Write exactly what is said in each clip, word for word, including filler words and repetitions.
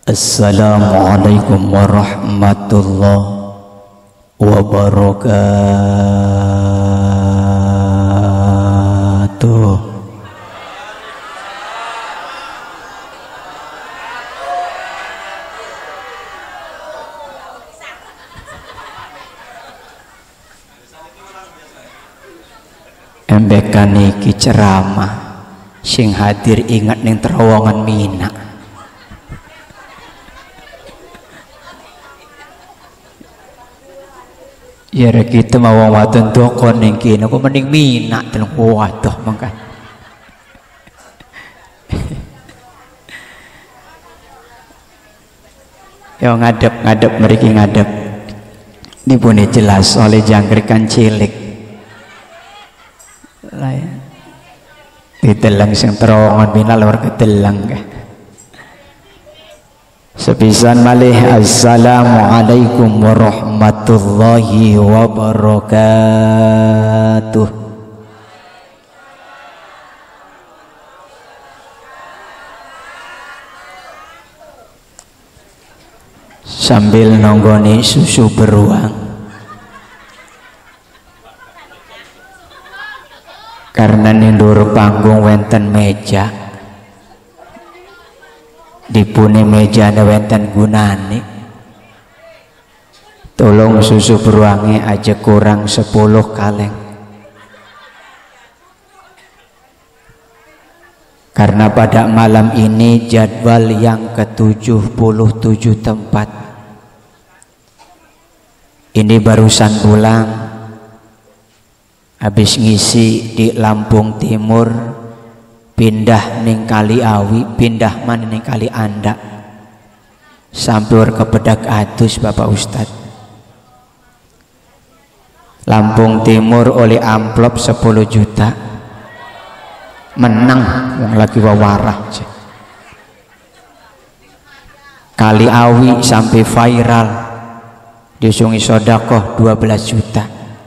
Assalamualaikum warahmatullahi wabarakatuh. Embekan iki ceramah sing hadir ingat ning terowongan Mina. Ya kita mau wadon dokon ning kene kok mending Mina telung waduh mangka. Yo ngadep-ngadep mriki ngadep. Nipun jelas oleh jangkrikan cilik. Lah ya. Ditelang sing terowongan Mina luar ketelang ka. Sepisan malih assalamualaikum warahmatullahi wabarakatuh. Sambil nonggoni susu beruang, karena nindur panggung wenten meja, dipune meja ada wenten gunane, tolong susu beruangnya aja kurang sepuluh kaleng, karena pada malam ini jadwal yang ke tujuh puluh tujuh tempat ini barusan pulang habis ngisi di Lampung Timur, pindah ning Kali Awi, pindah mana ning Kali Anda, sampur ke Pedak Atus Bapak Ustad. Lampung Timur oleh amplop sepuluh juta, menang yang lagi wawarah. Kali Awi sampai viral, disungi sodakoh dua belas juta.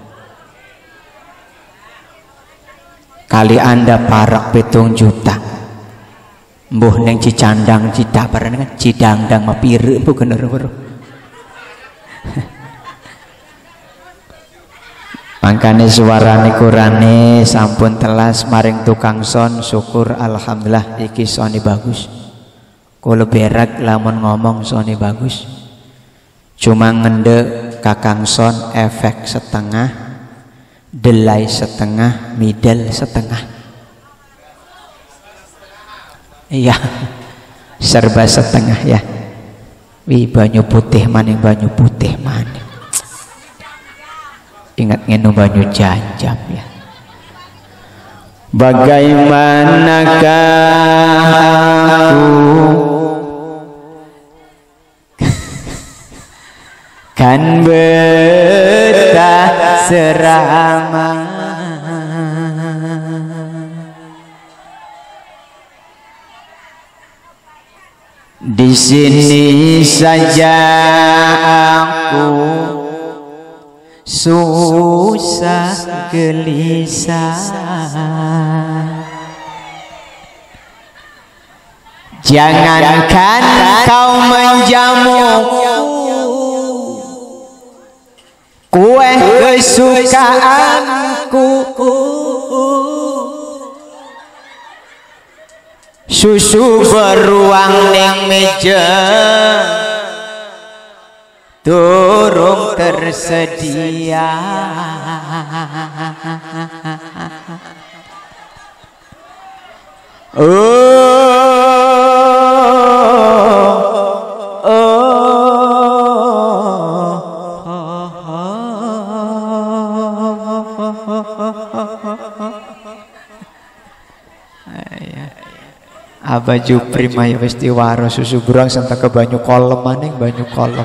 Kali Anda parak pitung juta, mbuh neng Cicandang Cidak bareng kan Cidangdang mapire bukan ero-ero. Mangkane suarane kurane sampun telas maring tukang son, syukur alhamdulillah iki sone bagus. Kula berak lamun ngomong sone bagus. Cuma ngende kakang son efek setengah, delay setengah, middle setengah. Iya, serba setengah ya. Wih banyu putih maning banyu putih maning. Ingat ngenu banyu janjam ya. Bagaimanakah aku kan betah serama di sini saja aku susah gelisah. Jangankan kau menjamu kue kesukaanku, susu beruang ning meja durung tersedia. Oh, Aba Jupri maya wis diwaro susu beruang sampai ke banyu kolem maning banyu kolem.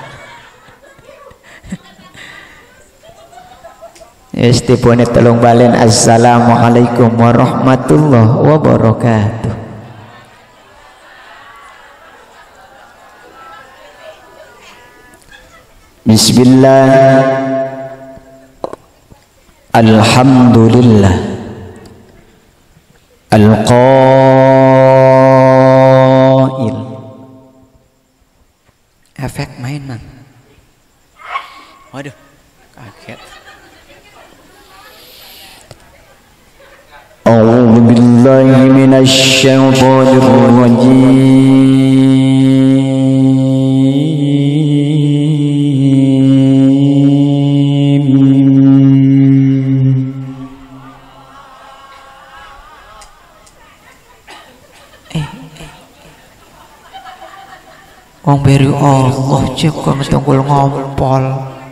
Istipune telung balen assalamualaikum warahmatullahi wabarakatuh. Bismillah, alhamdulillah, al-qail efek mainan. Waduh, kaget. A'udzu billahi minasy syaithanir rajim. Wong beri Allah cek kok ngetunggul ngompol.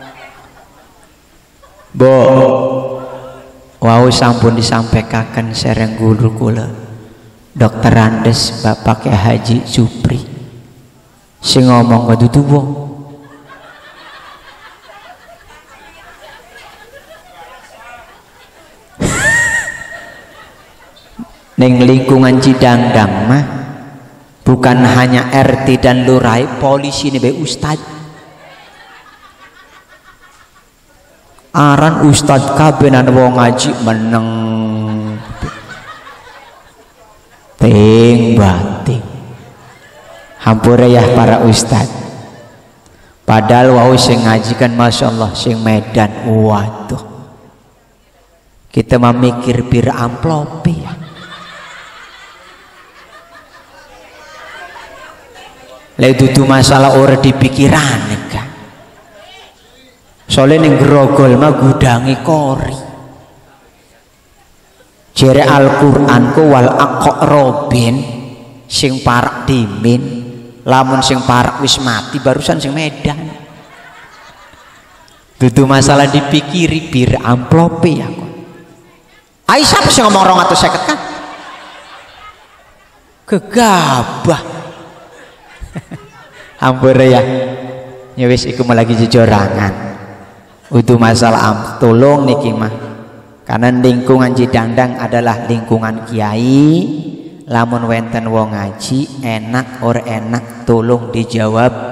Bo wau sampun disampaikan sereng guru kula Dokter Andes Bapak Kyai Haji Supri sing ngomong ke dudu wong ning lingkungan Cidangdang mah bukan hanya R T dan Lurai, polisi ini be ustad. Aran ustad kabenan wong ngaji meneng ting bating. Hampura ya para ustad. Padahal wau sing ngaji kan masya Allah sing Medan. Waduh. Kita memikir bir amplop ya. Lek dudu masalah ora dipikiran kan. Soalnya ning grogol mah gudangi kori. Jere Al-Qur'an ku wal aqrabin sing parak dimin, lamun sing parak wis mati barusan sing Medan. Dudu masalah dipikiri bir amplope ya kok. Ai siapa sing ngomong rong atus seket kan? Gegabah. Hampura ya. Ya wis iku lagi jejorangan. Udu masalah am tolong niki mah. Karena lingkungan Cidangdang adalah lingkungan kiai. Lamun wenten wong ngaji enak or enak tolong dijawab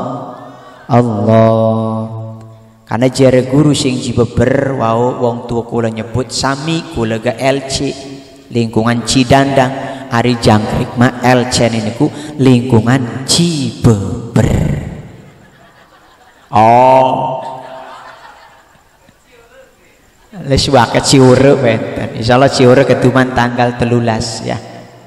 Allah. Karena jare guru sing jibeber wau wong tua kula nyebut sami kula ga L C lingkungan Cidangdang. Hari jangkrik mah L C niku lingkungan Cibeber. Oh. Les waket Ciure benten. Insyaallah Ciure ketuman tanggal telulas ya.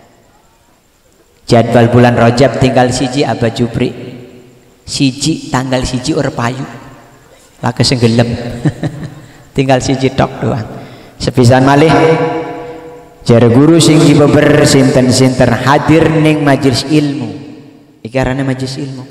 Jadwal bulan Rajab tinggal siji Aba Jupri. Siji tanggal siji ora payu. Lake sing gelem. Tinggal siji tok doang. Sepisan malih jare guru sing Cibeber sinten-sinten hadir ning majelis ilmu. Iki arane majelis ilmu.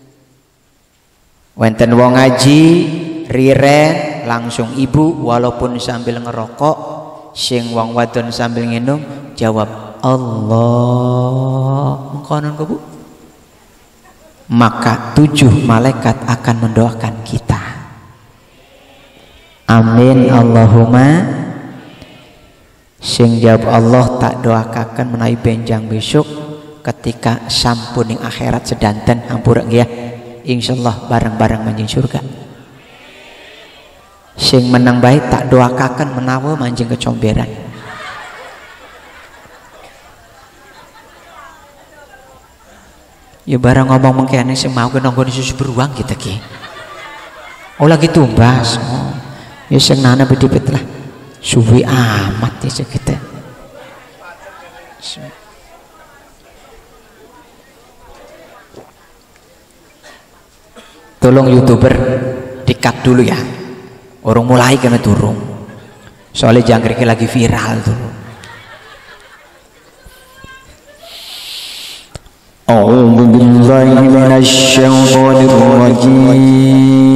Wonten wong ngaji riren langsung ibu walaupun sambil ngerokok, sing wong wadon sambil nginum jawab Allah. Mengkonon Bu. Maka tujuh malaikat akan mendoakan kita. Amin Allahumma. Sing jawab Allah tak doakakan menawi benjang besok ketika sampun ing akhirat sedanten hampura nggih insyaallah bareng-bareng manjing surga. Sing menang baik tak doakakan menawa manjing kecomberan. Ya barang ngomong mengkene sing mau nonggon susu beruang kita ki. Oh lagi tumbas. Oh. Ya sing nana bedipet lah. Suwi amat ya kita. Tolong YouTuber dikat dulu ya. Orang mulai kena turun. Soalnya jangkriknya lagi viral tuh. A'udzu billahi minasy syaithanir rajim.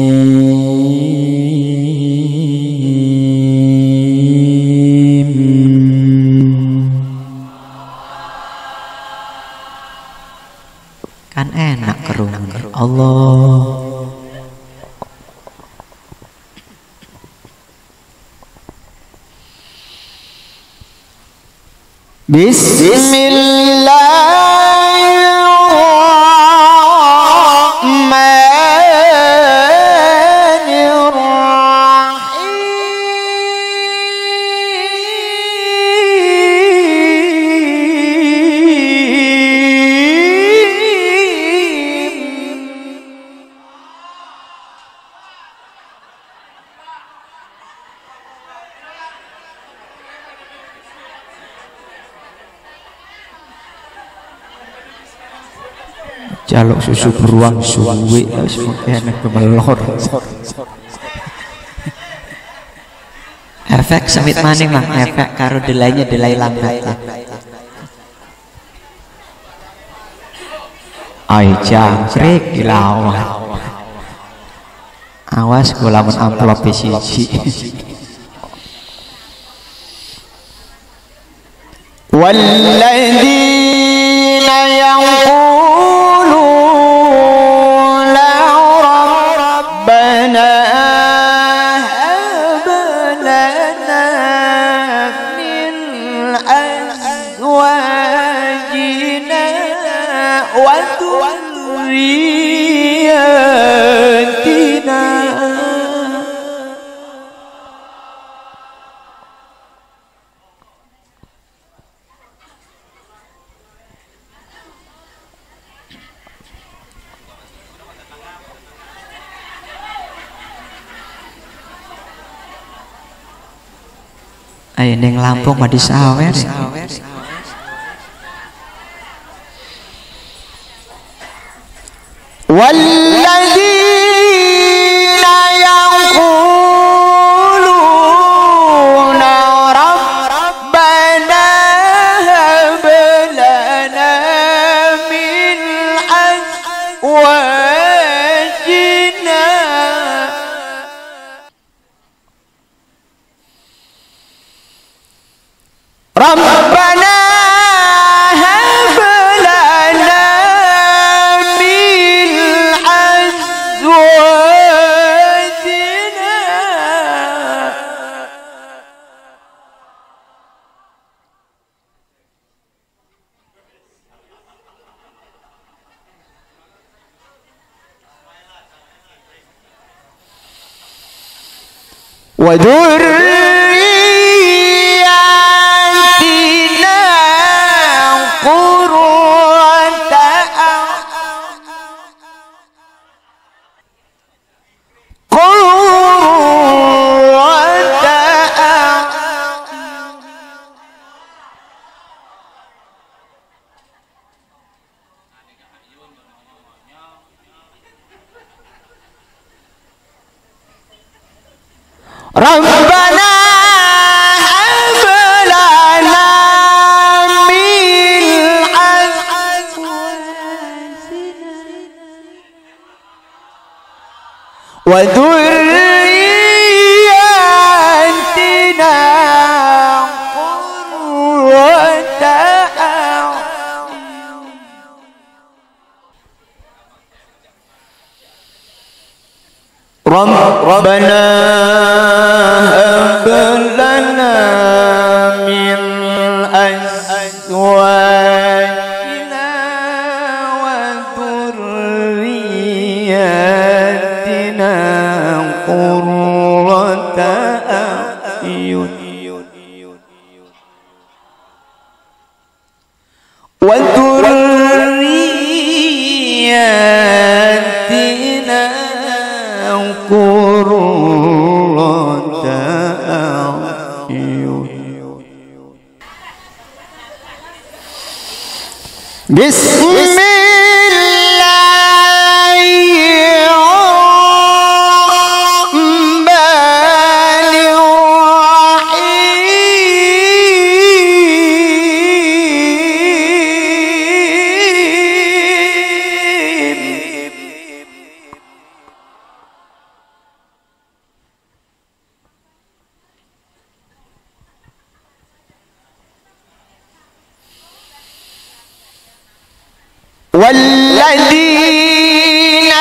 Kan enak kerungan Allah. Bismillahirrahmanirrahim. jaluk susu beruang suwe wis mengkene gemelor. Efek semit maning Mang, efek karo delaynya delay lambat. Ai jangkrik dilawan. Awas kula mun amplop siji. Walladzina yaquluna rabbana hab lana min azwajina wa dhurriyyatina ayo ning Lampung mah disawer. Walladzina yaquluna rabbana hab lana min azwajina Rabbana hab lana min azwajina wa dhurriyyatina qurrata qurrata Rabbana hab lana min azwajina wa dhurriyyatina qurrata a'yun Rabbana hab lana min azwajina wa dhurriyyatina qurrata a'yun wa dhurriyyatina qurrata a'yun Walladzina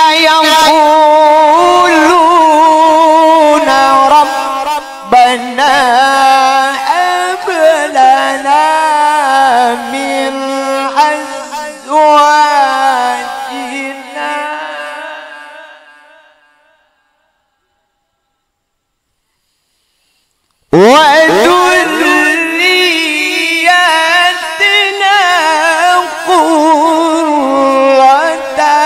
yaquluna rabbana hab lana min azwajina wa dhurriyyatina qurrata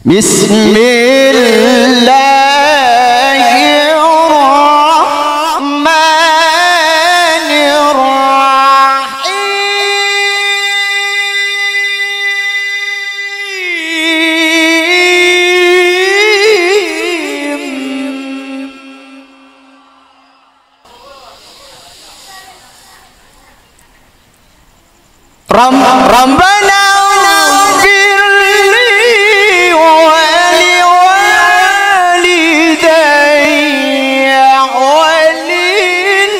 Ram Rabbana firli wali walidayya walil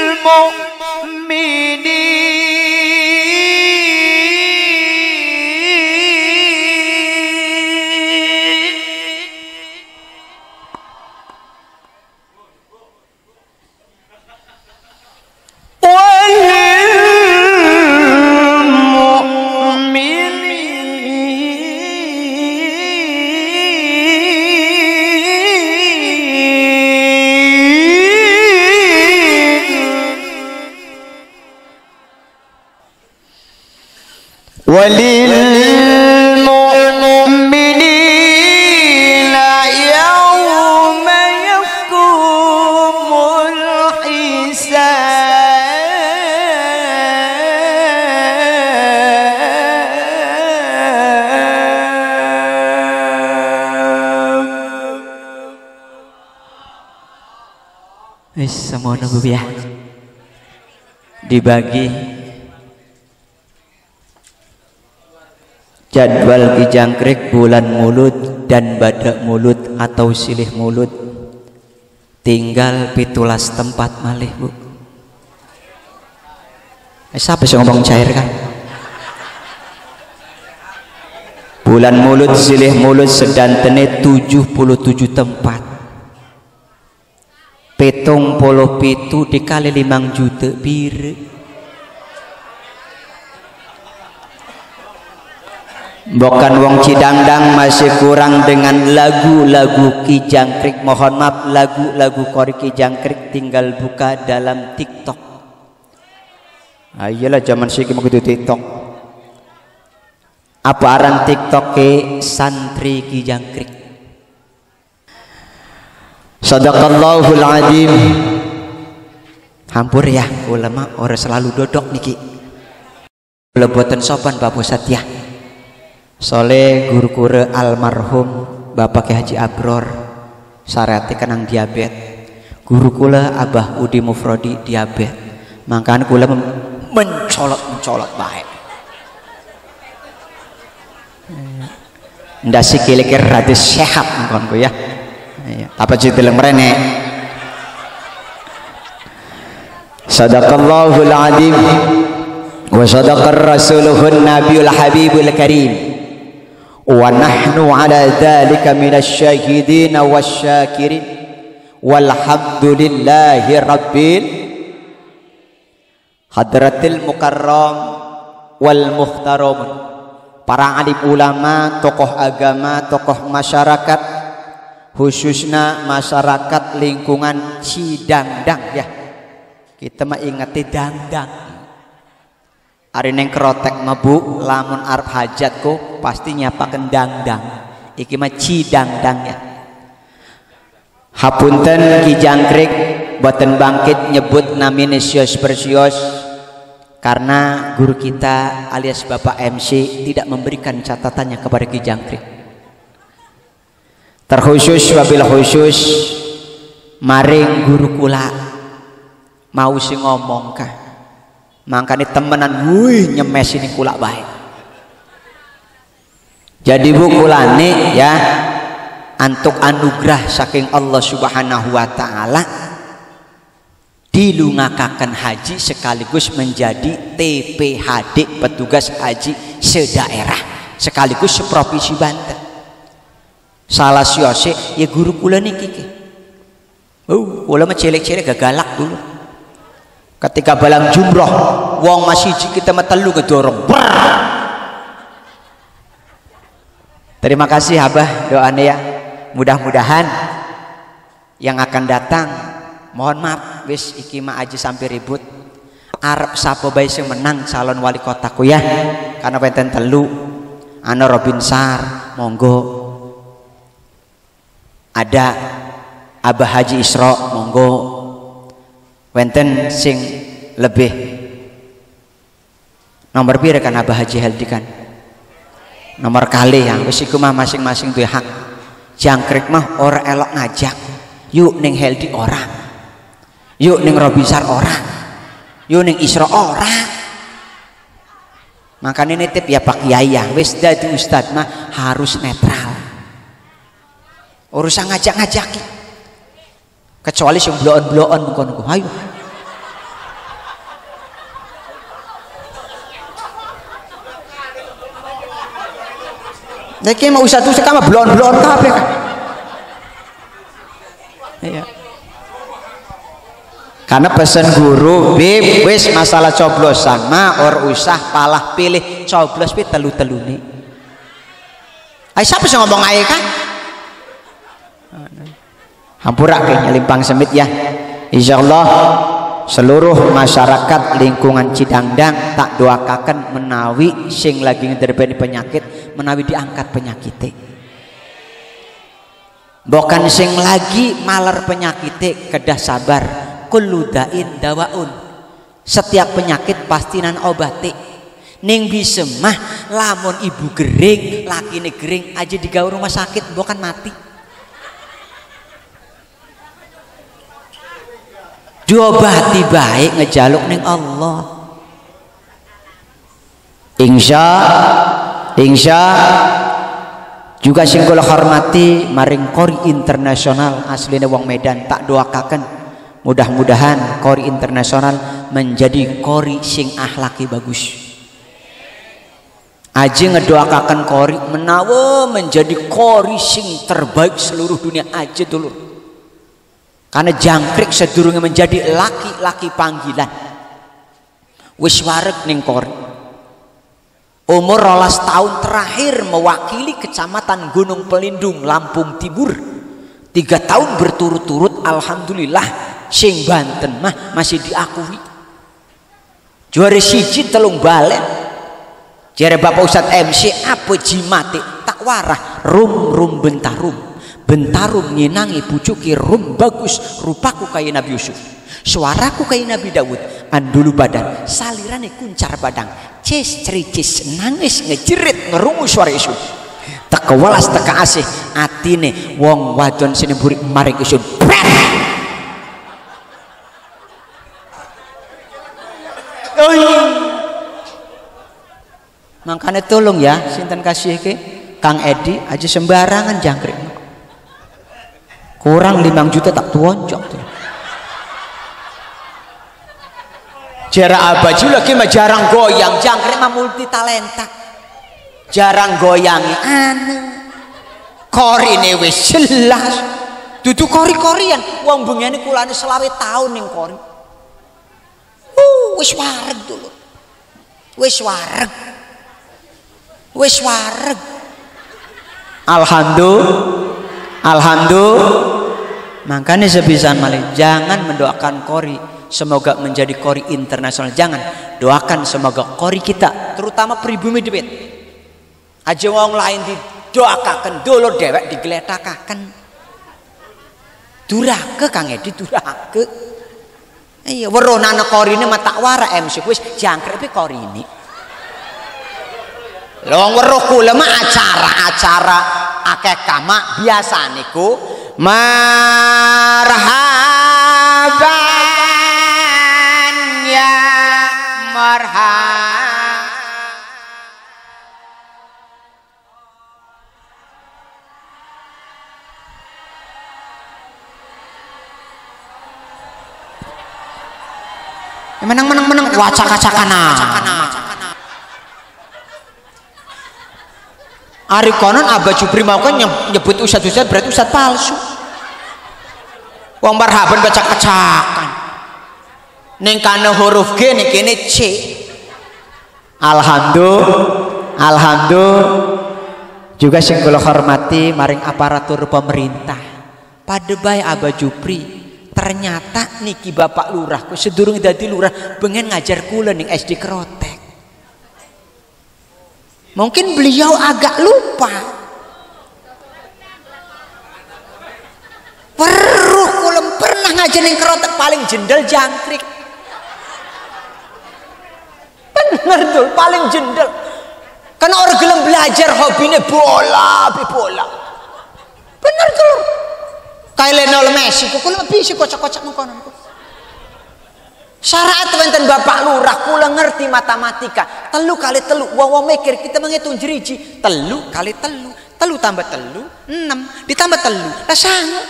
mu'minina yawma yakumul hisab. Wis semono Bu ya. Dibagi jadwal Ki Jangkrik bulan mulut dan badak mulut atau silih mulut tinggal pitulas tempat malih Bu. Eh, siapa sih ngomong cair kan? Bulan mulut silih mulut sedantene tujuh puluh tujuh tempat. Petung puluh pitu dikali limang juta bir. Bukan wong Cidangdang masih kurang dengan lagu-lagu Ki Jangkrik. Mohon maaf, lagu-lagu Kori Ki Jangkrik tinggal buka dalam TikTok. Ayolah zaman sih mau gitu TikTok. Apa aran TikTok ke santri Ki Jangkrik. Sadaqallahul adzim. Hampur ya ulama orang selalu dodok niki. Lebuatan sopan Bapak Satya. Soleh guru kure almarhum Bapak Ki Haji Abror sarati kenang diabetes. Guru kula Abah Udi Mufrodi diabetes. Makanya kula mencolot-mencolot baik. Ndak sikile-kile rada sehat mangkon ku ya. Apa citileng mrene. Sadaqallahul adzim wa sadaqar rasuluhun nabiyul habibul karim. Wa nahnu ala dzalika minasyahidin wasyakirin walhamdulillahi rabbil hadratil mukarram wal muhtaram. Para alim ulama, tokoh agama, tokoh masyarakat, khususnya masyarakat lingkungan Cidangdang ya. Kita mah ingati dangdang. Ari neng kerotek mebu lamun arep hajatku pasti nyapakeun dangdang. Iki mah Cidangdang ya. Hapunten Ki Jangkrik boten bangkit nyebut namine sios persios karena guru kita alias Bapak M C tidak memberikan catatannya kepada Ki Jangkrik. Terkhusus wabil khusus maring guru kula mau si ngomong kah. Makanya temenan wuih nyemes ini kula baik. Jadi bu kulane ya antuk anugerah saking Allah Subhanahu wa taala dilungakaken haji sekaligus menjadi T P H D petugas haji sedaerah sekaligus seprovinsi Banten. Salah siose ya guru kula niki. Oh, kula mah cilik-cilik gagalak dulu. Ketika balang jumroh wong masih kita mah telu ngedorong. Terima kasih Abah doanya ya. Mudah-mudahan yang akan datang mohon maaf wis iki mah aja sampai ribut. Arep sapa bae sing menang calon wali kotaku ya. Karena penten telu ana Robin Sar monggo Ada Abah Haji Isra, monggo. Wenten sing lebih nomor pira kan Abah Haji Heldi kan? Nomor kali ya, wis iku mah masing-masing duwe hak. Jangkrik mah ora elok ngajak. Yuk ning Heldi ora. Yuk ning Robisar ora. Yuk ning Isra ora. Makanya nitip ya Pak Kiai ya, wis dadi ustad mah harus netral. Urusan ngajak-ngajaki. Kecuali sing bloon-bloon ngono ku. Ayo. Nek mau ustad ustad mah bloon-bloon kabeh kan. Iya. Karena pesan guru, Bib, wis masalah coblosan mah or usah palah pilih coblos pi telu-telune. Ai siapa sih ngomong ae kan? Hampura ke nyelimpang semit ya. Insyaallah seluruh masyarakat lingkungan Cidangdang tak doakaken menawi sing lagi ngederbeni penyakit menawi diangkat penyakite. Bukan sing lagi maler penyakite kedah sabar. Kullu dain dawaun. Setiap penyakit pastinan obati. Ning bisa mah lamun ibu gering, lakine gering aja digawe rumah sakit bukan mati. Diobati baik ngejaluk ning Allah. Insya Insya juga sing kula hormati maring Kori Internasional asline wong Medan tak doakaken mudah-mudahan Kori Internasional menjadi Kori sing akhlaki bagus. Aji ngedoakaken Kori menawa menjadi Kori sing terbaik seluruh dunia aja dulu. Karena jangkrik sedurunge menjadi laki-laki panggilan. Wis wareg ning Kori. Umur rolas tahun terakhir mewakili Kecamatan Gunung Pelindung, Lampung Timur. Tiga tahun berturut-turut, alhamdulillah, sing Banten mah masih diakui. Juara siji telung balen. Jare Bapak Ustadz M C apa jimate tak warah rum rum bentarum. Bentarum nyenangi pucuki rum bagus rupaku kaya Nabi Yusuf. Suaraku kaya Nabi Daud. Andulu badan salirane kuncar badang. Cis cericis nangis ngejerit ngerungu suara Yusuf. Teka welas teka asih atine wong wadon sini burik maring Yusuf. Makanya tolong ya sinten kasih ke Kang Edi aja sembarangan jangkrik. Kurang limang juta tak tuonjok tuh. Jara abaju lagi mah jarang goyang, jangkrik mah multi talenta. Jarang goyangi aneh. Korine wis jelas. Dudu kori-korian, wong bengene kulane selawe tahun ning kori. Uh, wis wareg dulu. Wis wareg. Wis wareg. Alhamdulillah. Alhamdulillah. Makanya sebisan malih jangan mendoakan Kori semoga menjadi Kori internasional, jangan doakan semoga Kori kita terutama pribumi debit aja wong lain didoakaken dulur dewek digletakaken durake Kang Edi durake iya weronane Korine mah tak wara M C wis jangkrik Kori ini lho wong weruh kula mah acara-acara akeh kama biasa niku marhaban ya marhaban menang menang menang wacak-wacakana Ari konon Abah Jupri mau kan nyebut ustad-ustad berarti ustad palsu. Wong marhaban bacak-bacakan. Ning kana huruf G ning kene C. Alhamdulillah, alhamdulillah. Juga sing kula hormati maring aparatur pemerintah. Padebae Abah Jupri, ternyata niki Bapak Lurah ku sedurung dadi lurah pengen ngajar kula ning S D Kerotek. Mungkin beliau agak lupa. pengajian yang kerotek paling jendel jangkrik. Bener tuh, paling jendel. Karena orang gelem belajar hobinya bola, bi bola. Bener tuh. Kayak Lionel Messi, kok kula bisa kocak-kocak mengkono. Syarat wonten Bapak Lurah, kula ngerti matematika. Telu kali telu, wong mikir kita menghitung jeriji. Telu kali telu, telu tambah telu, enam ditambah telu. Lah sangat.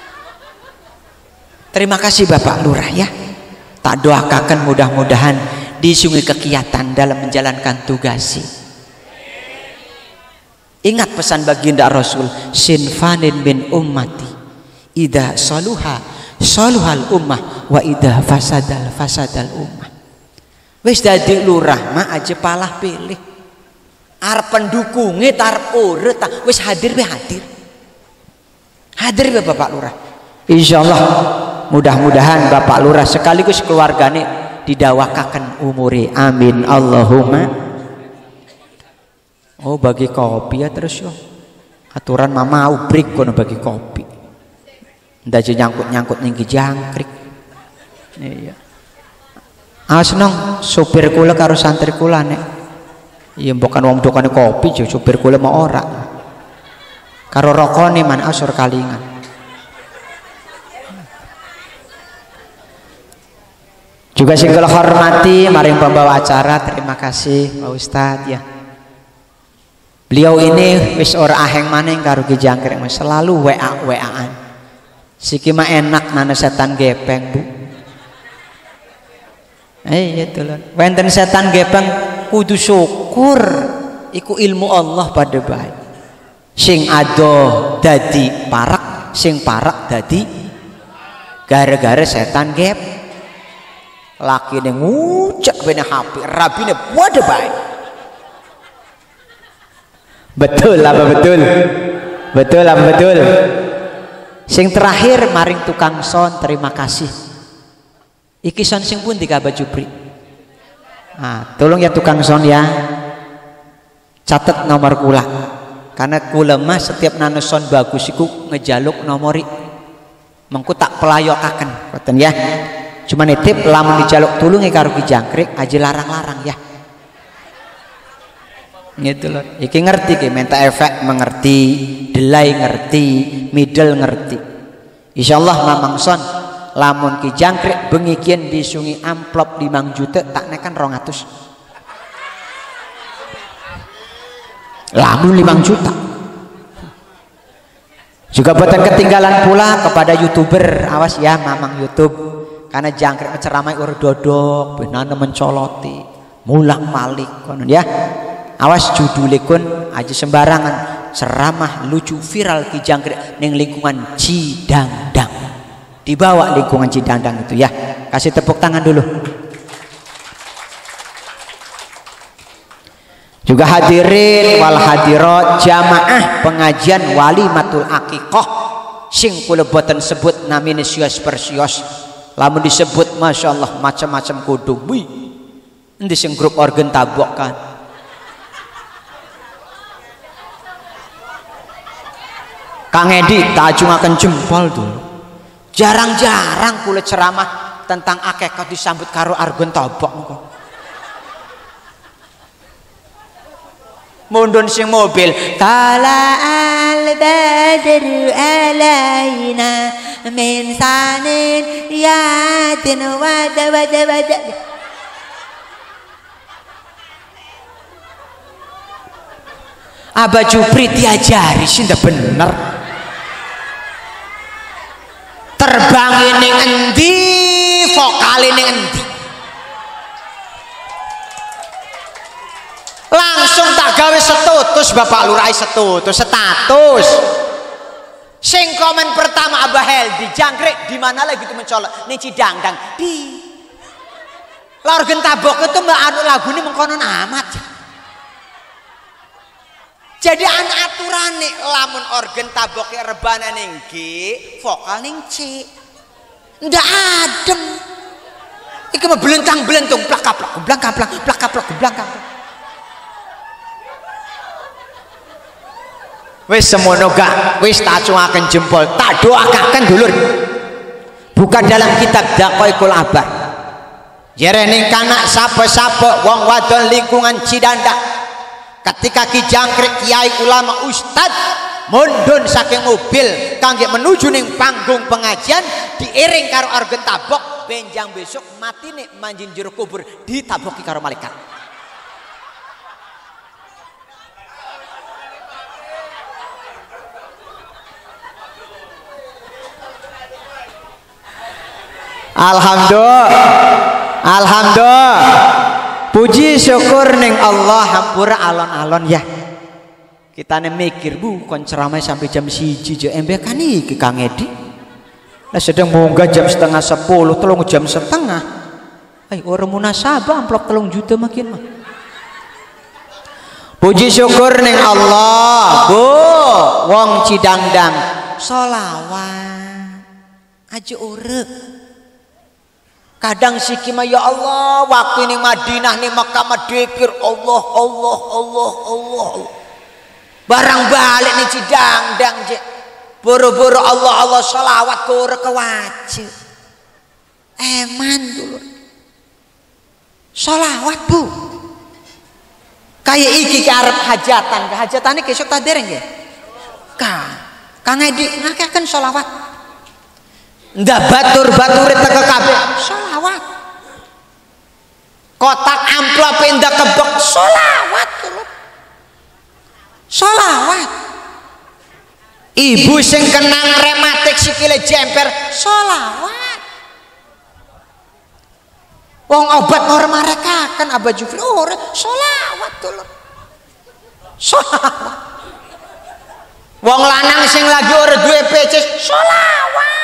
Terima kasih Bapak Lurah ya. Tak doakan mudah-mudahan disungi kegiatan dalam menjalankan tugas. Ingat pesan baginda Rasul, sinfanin bin ummati idza saluha saluhal ummah wa idza fasadal fasadal ummah. Wis dadi lurah mah aja palah pilih. Arep pendukunge tarep urut wis hadir be hadir. Hadir be Bapak Lurah. Insyaallah mudah-mudahan Bapak Lurah sekaligus keluargane didawakaken umure. Amin Allahumma. Oh bagi kopi ya terus yo. Aturan mama ubrik kono bagi kopi. Ndak aja nyangkut-nyangkut ning jangkrik. Iya. Awas nong supir kula karo santri kula nek. Iya bukan wong dokane kopi jo supir kula mau ora. Karo rokone man asur kalingan. Juga sing kula hormati maring pembawa acara, terima kasih Pak Ustadz ya. Beliau ini wis ora aheng maning karo Ki Jangkrik, selalu W A W A-an. Siki mah enak nana setan gepeng, Bu. Eh iya tuh. Wenten setan gepeng kudu syukur iku ilmu Allah pada baik. Sing ado dadi parak, sing parak dadi gara-gara setan gep. Lakine ngucek bene H P, rabine pada baik. Betul apa betul? Betul apa betul? Sing terakhir maring tukang son, terima kasih. Iki son sing pun tiga baju Jupri. Nah, tolong ya tukang son ya. Catat nomor kula. Karena kula mah setiap nano son bagus iku ngejaluk nomori. Mengku tak pelayokaken, ngoten ya. Cuma nitip lamun dijaluk tulungi karo Ki Jangkrik aja larang-larang ya. Gitu loh. Iki ngerti ki, minta efek mengerti, delay ngerti, middle ngerti. Insyaallah Mamang Son lamun Ki Jangkrik bengi kian disungi amplop lima juta tak nekan rong atus. Lamun lima juta. Juga buatan ketinggalan pula kepada YouTuber, awas ya Mamang YouTube. Karena Jangkrik menceramai ur dodok, benana mencoloti, mulang malik konon ya. Awas judulipun aja sembarangan, ceramah lucu viral Ki Jangkrik ning lingkungan Cidangdang. Dibawa lingkungan Cidangdang itu ya. Kasih tepuk tangan dulu. Juga hadirin wal hadirat jamaah pengajian Walimatul Aqiqah sing kula boten sebut namine sios persios. Lamun disebut Masya Allah macam-macam kudu. Wih. Endi sing grup organ tabok kan. Kang Edi tajungaken jempol dulu. Jarang-jarang kula ceramah tentang akikah disambut karo argon tabok engko. Mundun sing mobil tala al badru alaina min sanin yatin wada wada wada. Aba Jupri diajari sih ndak bener. Terbang ini endi, vokal ini endi. Langsung tak gawe status Bapak Lurah status status. Sing komen pertama Abah Heldi Jangkrik di mana lagi itu mencolok ning Cidangdang di. Lorgen tabok itu mbak anu lagu ini mengkonon amat. Jadi an aturane lamun organ taboke rebana ning G, vokal ning C. Ndak adem. Iki mah belentang-belentung plak-plak, blak-plak, plak-plak, blak-plak. Wis semono gak, wis tak cuaken jempol, tak doakaken dulur. Bukan dalam kitab Daqaiqul Abar. Jerene kanak sapa-sapa wong wadon lingkungan Cidandak. Ketika Ki Jangkrik kiai ulama ustad mundun saking mobil kangge menuju ning panggung pengajian diiring karo organ tabok benjang besok matine manjing jero kubur ditaboki karo malaikat. Alhamdulillah, alhamdulillah, puji syukur ning Allah hampura alon-alon ya. Kita nih mikir bu, kon ceramah sampai jam siji je embe kan iki Kang Edi. Lah sedang munggah jam setengah sepuluh, tolong jam setengah. Ay orang munasabah amplop telung juta makin mah. Puji syukur ning Allah, bu, wong Cidangdang, sholawat, aja urep. Kadang sikima ya Allah, waktu ini Madinah nih Makkah madikir Allah Allah Allah Allah. Barang balik nih Cidangdang je, buru-buru Allah Allah sholawat kura kewajib. Eman dulu, sholawat bu. Kayak iki ke Arab hajatan, ke hajatan ini kesok tadereng ya. Kang, Kang Edi ngakakan sholawat. Ndak batur-batur teka kabeh sholawat. Kotak amplop ndak kebek sholawat dulu. Sholawat. Ibu sing kenang rematik sikile jemper sholawat. Wong obat ora marekaken Abah Jufri ora sholawat dulu. Sholawat. Wong lanang sing lagi ora duwe pecis sholawat.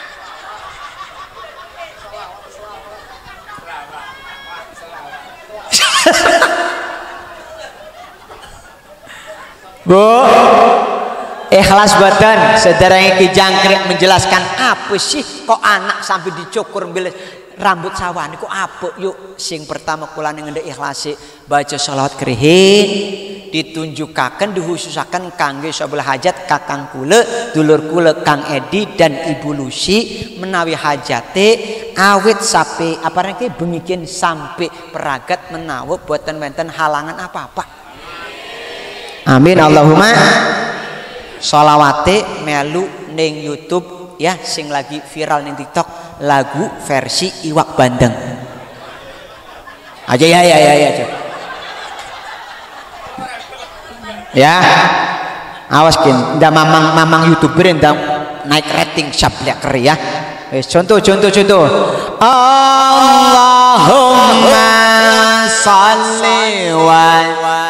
Bu, ikhlas badan saudara Ki Jangkrik menjelaskan apa sih kok anak sampai dicukur bilih rambut sawan kok apa yuk sing pertama kula ngendhek ikhlasi baca sholawat krihin ditunjukaken dihususaken kangge sabelah hajat kakang kula dulur kula Kang Edi dan Ibu Lucy menawi hajate awit sampai apa niki bengikin sampai peragat menawa boten wonten halangan apa-apa. Amin Allahumma. Sholawate melu ning YouTube ya sing lagi viral ning TikTok lagu versi Iwak Bandeng. Aja ya ya ya ya. Ya. Awas kin, ndak mamang-mamang YouTuber ndak naik rating sablek keri ya. Wis contoh contoh contoh. Allahumma shalli wa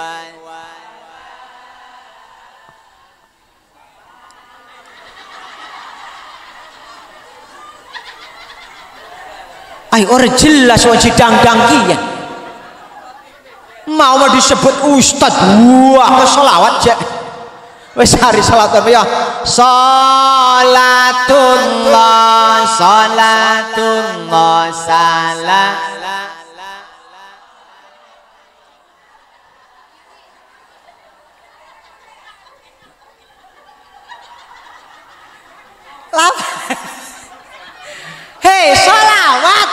ay orang jelas wong Cidangdang ki ya. Mau disebut ustad wah selawat aja. Wis hari salat apa ya? Salatullah salatullah salam. Lap. Hei sholawat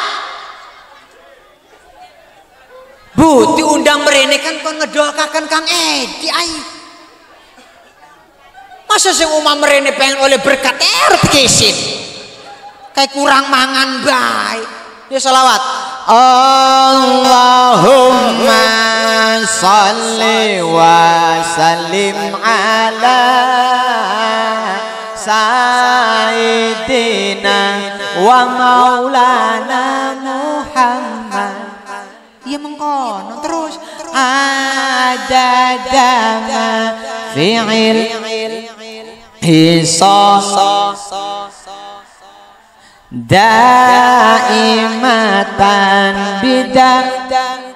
bu diundang merene kan kon ngedoakan Kang Edi ay. Masa sing umah merene pengen oleh berkat er kisin kayak kurang mangan baik ya sholawat Allahumma sholli wa sallim ala sayyidina wa maulana Muhammad. Iya mengkono terus ada dama fi'il hisas daimatan bidak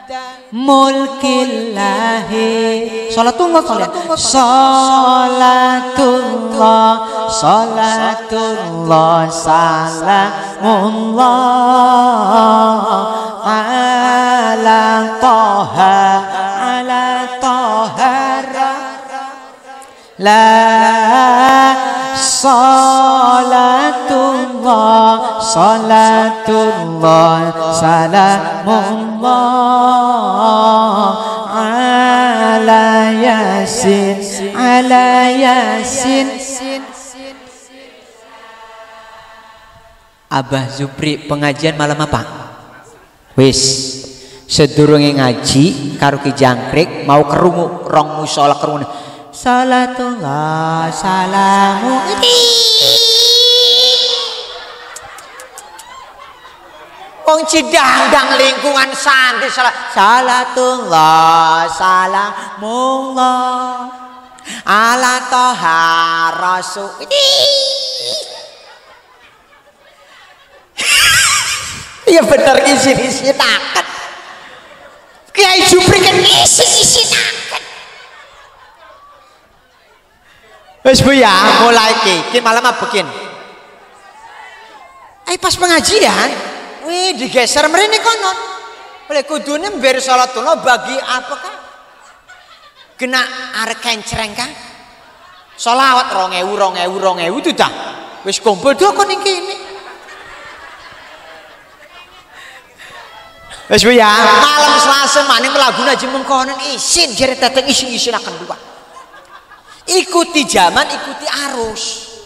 mulkillahi sholatullah sholatullah sholatullah salamullah ala toha ala tohara la sholatullah salatullah salamullah ala yasin ala yasin. Abah Zupri pengajian malam apa? Wis sedurunge ngaji karo Ki Jangkrik mau kerungu rong musala kerungu salatullah salamu wong cidang-dang lingkungan santri salat salatullah salamullah ala toha rasul. Ya bener isi-isi naket. Kiai Jupri kan isi-isi naket. Wes Bu ya, mulai ki. Ki malam apa bikin? Eh pas pengajian, wih digeser mrene kono. Oleh kudune mber salatullah bagi apa kan? Kena arek kencreng kan? Selawat rong ewu rong ewu rong ewu itu dah. Wis kumpul do kon ning kene. Wes ya, malam Selasa maning melagu aja mengkonon isin jere teteng isin-isin akan dua. Ikuti zaman, ikuti arus.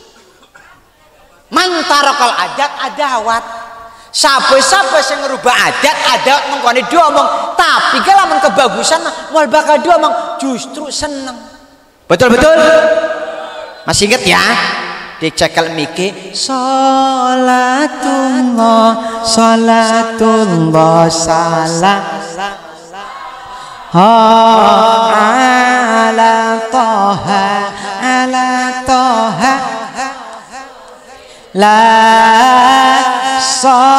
Mantarokal adat adawat. Sabe-sabe sing ngerubah adat adat mengkone diomong, tapi kalau men kebagusan mal bakal diomong justru seneng. Betul betul? Masih inget ya? Dicekel miki salatullah salatullah salam ala toha ala toha la sa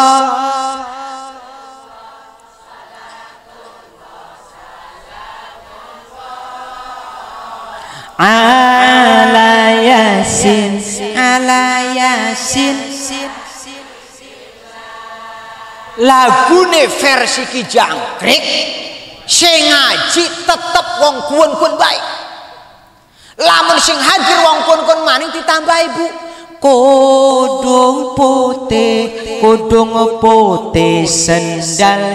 ala yasin ala yasin. Lagune versi Ki Jangkrik sing ngaji tetep wong kuwen-kuwen baik. Lamun sing hadir wong kuwen-kuwen maning ditambah ibu kodong putih kodong putih sendal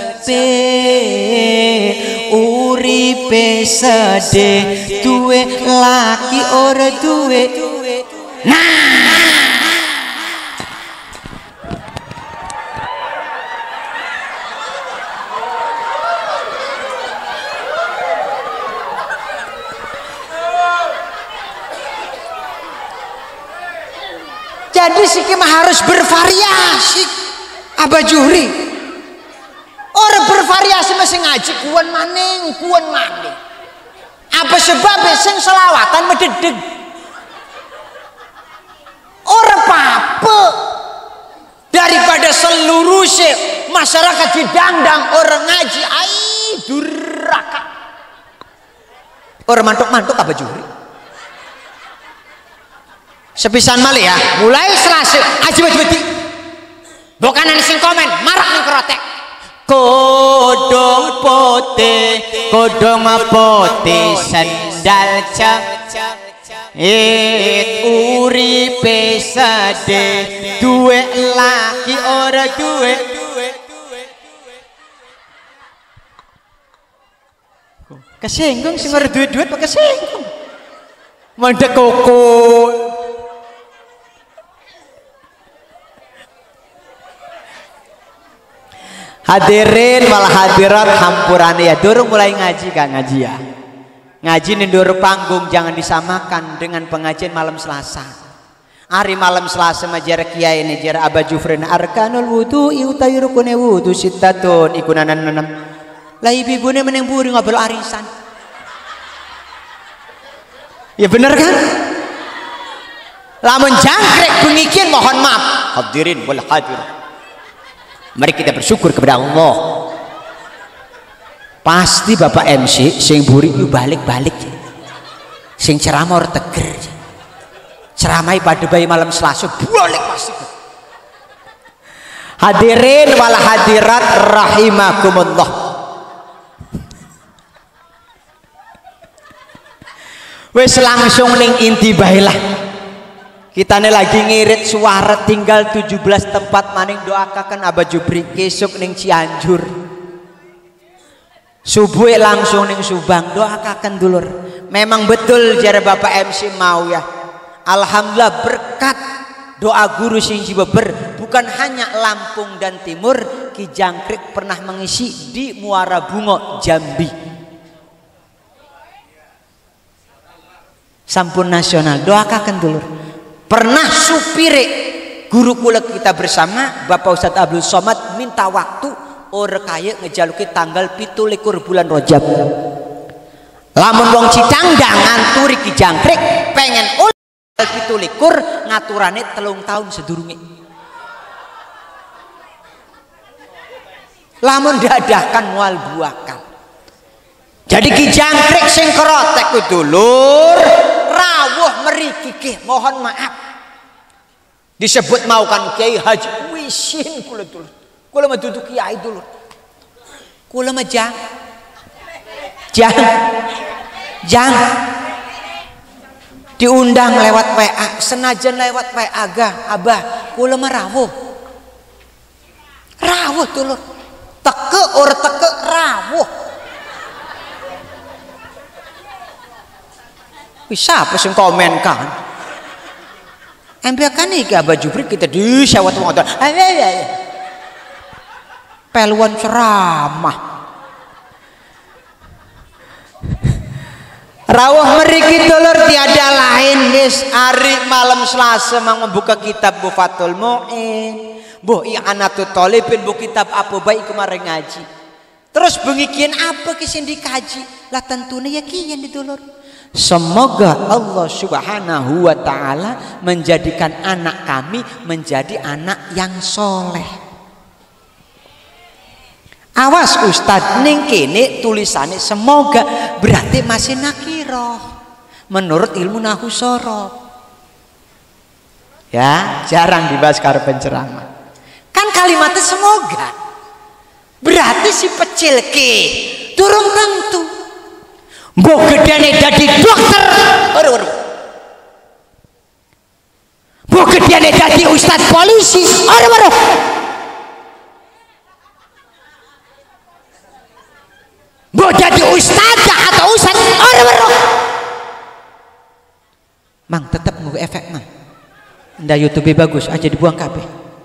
cepet uripe sedih duwe laki ora duwe. Nah jadi sikit harus bervariasi. Abah Juhri orang bervariasi masih ngaji kuan maning kuan maning. Apa sebabnya sing selawatan mededeg orang apa daripada seluruh masyarakat didandang orang ngaji ai duraka orang mantuk-mantuk Abah Juhri. Sepisan malih ya, mulai Selasa aji beti bukan ada sing komen marak ning kerotek kodong pote kodong pote sandal cap it uripe sade duwe laki ora duwe kesinggung sing ora duwe-duwe pakai kesinggung mandek koko. Hadirin malah hadirat hampurane ya durung mulai ngaji kan ngaji ya ngaji nindur panggung jangan disamakan dengan pengajian malam Selasa. Hari malam Selasa majar kiai ini jar Abah Jufrin arkanul wudu iutai rukune wudu sittatun ikunanan enam lah ibu-ibune meneng buri ngobrol arisan ya bener kan lamun jangkrik bengikin mohon maaf hadirin wal hadirat. Mari kita bersyukur kepada Allah. Pasti Bapak M C sing buri yu balik-balik. Sing ceramah or teger. Ceramai pada bayi malam Selasa balik pasti. Hadirin wal hadirat rahimakumullah. Wis langsung ning inti bae lah. Ki Kita nih lagi ngirit suara tinggal tujuh belas tempat maning doakan Abah Jupri kesuk ning Cianjur. Subuh langsung ning Subang doakan dulur. Memang betul jare Bapak M C mau ya. Alhamdulillah berkat doa guru sing beber bukan hanya Lampung dan Timur, Ki Jangkrik pernah mengisi di Muara Bungo Jambi. Sampun nasional doakan dulur. Pernah supire guru kula kita bersama Bapak Ustadz Abdul Somad minta waktu ora kaya ngejaluki tanggal pitu likur bulan Rajab. Lamun wong Cicangga nganturi Ki Jangkrik pengen ul tanggal pitu likur ngaturane telung tahun sedurunge. Lamun dadakan mual buakan. Jadi Ki Jangkrik sing kerotek ku dulur rawuh meriki kih mohon maaf disebut mau kan Kiai Haji wisin kula dulur kula mah duduk kiai dulur kula mah jang jang jang diundang lewat W A senajan lewat W A gah abah kula mah rawuh rawuh dulur teke or teke rawuh. Siapa sing komen kan? Ambil kan iki Abah Jupri kita di sawat ngoten. Peluan ceramah. Rawuh mriki dulur tiada lain guys, ari malam Selasa mang membuka kitab Bu Fathul Muin, Bu I'anatul Thalibin, bu kitab apa baik kemarin ngaji. Terus bengi kian apa ki sing dikaji? Lah tentune ya kian dulur. Semoga Allah Subhanahu wa ta'ala menjadikan anak kami menjadi anak yang soleh. Awas Ustadz ning kene tulisannya semoga berarti masih nakiroh menurut ilmu nahu sorof. Ya jarang dibahas karo penceramah. Kan kalimatnya semoga berarti si pecil ke durung tentu. Mbok gedene dadi dokter. Waduh waduh. Mbok gedene dadi ustad polisi. Waduh waduh. Mbok dadi ustadzah atau ustad. Waduh waduh. Mang tetap nggo efek mang. Nda YouTube bagus aja dibuang kabeh.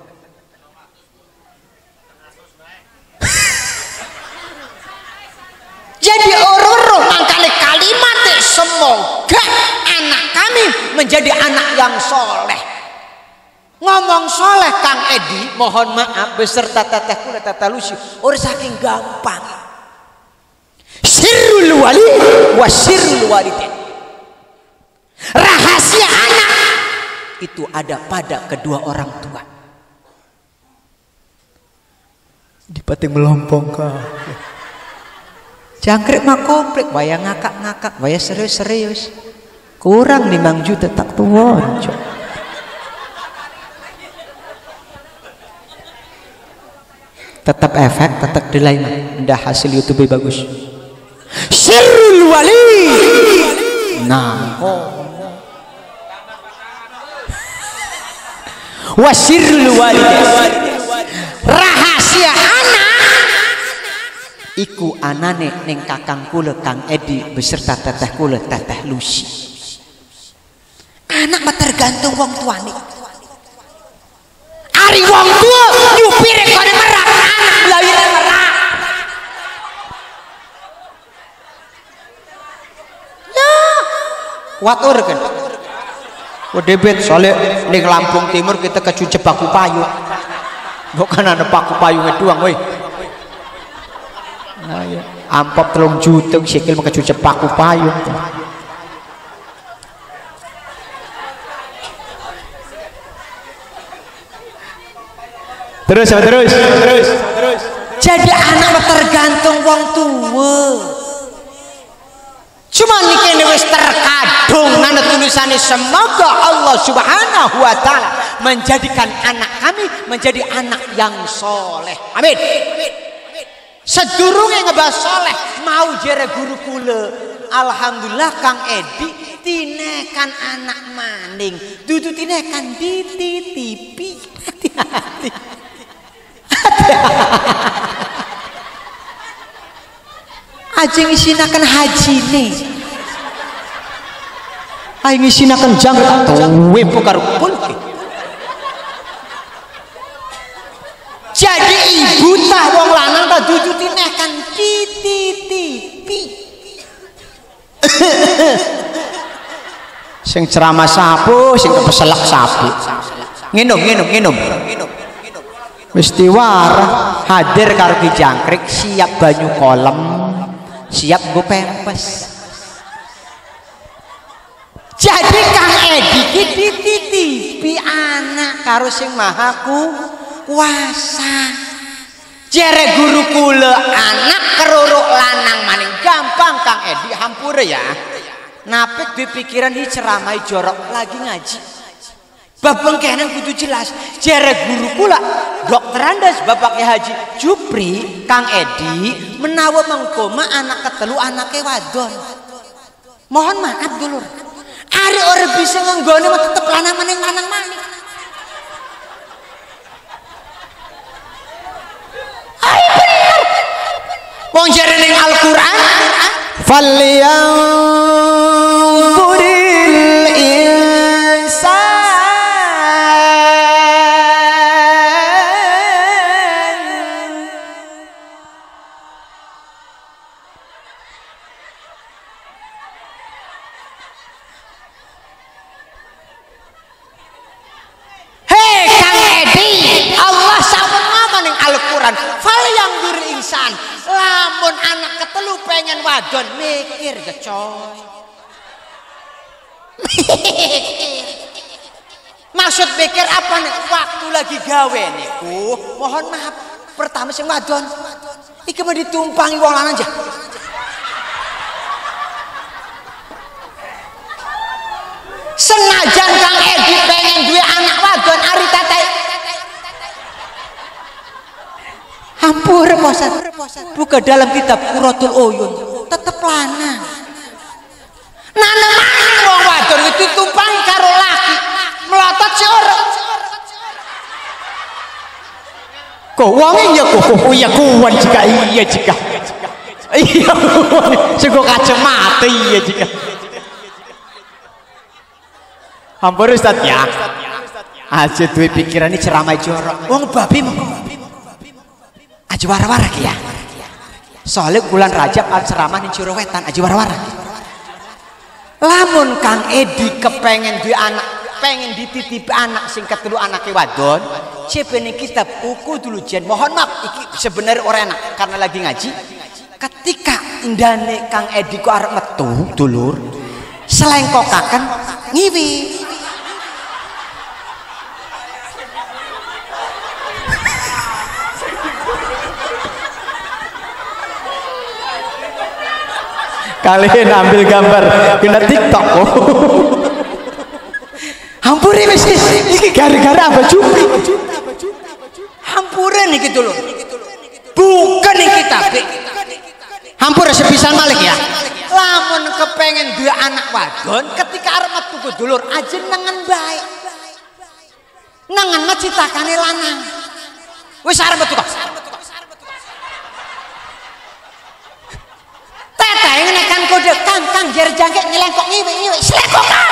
Jadi orang-orang mangkali kalimat semoga anak kami menjadi anak yang soleh. Ngomong soleh Kang Edi, mohon maaf beserta teteh kula tata lusi, orang saking gampang. Sirrul wali wa sirrul walidin. Rahasia anak itu ada pada kedua orang tua. Dipating melompong kah? Jangkrik mah komplek, waya ngakak-ngakak, waya serius-serius. Kurang limang juta tak tuwon. Tetap efek, tetap delay mah. Ndah hasil YouTube bagus. Sirrul wali. Nah, oh. Wasirrul wali. Rahasia anak iku anane ning kakang kula Kang Edi beserta teteh kula teteh Lucy. Anak mah tergantung wong tuane. Ari wong tua nyupire kode merak anak belawire merak. Ya, kuat ur kan. Wedebet soalnya ning Lampung Timur kita kecucep paku payu. Bukan ada paku payungnya doang woi. Nah, ya. Ampop telung juta sikil maka cucep paku payung. Terus terus terus terus. Jadi anak tergantung wong tua. Cuma niki wis terkadung nana tulisannya semoga Allah Subhanahu wa taala menjadikan anak kami menjadi anak yang soleh. Amin. Sedurunge ngebahas soleh mau jere guru kula. Alhamdulillah Kang Edi tinekan anak maning dudu tinekan dititipi. Hati-hati. Aja ngisinakan haji nih. Ayo ngisinakan jangkrik tuwe pokar pun. Jadi ibu tah wong lanang tak dudu tinekan dititipi. Sing ceramah sapu, sing kepeselak sapu. Nginum, nginum, nginum. Mesti warah hadir karo Ki Jangkrik siap banyu kolam, siap go pempes. Jadi Kang Edi ki dititipi anak karo sing maha kuasa. Jere guru kula anak keruruk lanang maning gampang Kang Edi hampure ya. Napik dipikiran di ceramai jorok lagi ngaji. Bab bengkenan kudu jelas. Jere guru kula Dokter Andes Bapaknya Haji Jupri Kang Edi menawa mengkoma anak ketelu anake wadon. Mohon maaf dulur. Ari ora bisa ngenggone mah tetep lanang maning lanang maning. Ayo bener. Wong jere ning Al-Qur'an falyanzuril insan lamun anak ketelu pengen wadon mikir gecoy. Maksud mikir apa nih? Waktu lagi gawe niku mohon maaf pertama sing wadon iki mau ditumpangi wong lanang aja. Senajan Kang Edi pengen duwe anak wadon ari tete hampur posat buka dalam kitab Quratul Uyun tetep lanang. Nana maning wong wadon itu tumpangi karo laki melotot si ora. Kok wong iya kok oh iya kuwan jika iya jika. Iya sego kacamata iya jika. Hampur Ustaz ya. Aja duwe pikiran ini ceramah jorok. Wong babi aja wara-wara ya. Soalnya bulan Rajab al ceramah ning Jero Wetan aja wara-wara. Lamun Kang Edi kepengen duwe anak, pengen dititip anak sing ketelu anake wadon, cepene kitab buku dulu jen. Mohon maaf iki sebenarnya ora enak karena lagi ngaji. Ketika indane Kang Edi ku arep metu dulur, selengkokaken ngiwi. Kalian ambil gambar kena TikTok. Oh. Hampure wis iki gara-gara apa Jupri. Hampure niki dulu. Bukan ning kitab. Hampure sepisan malik ya. Lamun kepengen duwe anak wadon ketika arep metu ku dulur aja nengen bae. Nengen mah citakane lanang. Wis arep metu kok. Teteh ngenekan kode kang kang jar jangkek nyelengkok ngiwi ngiwi selengkokan.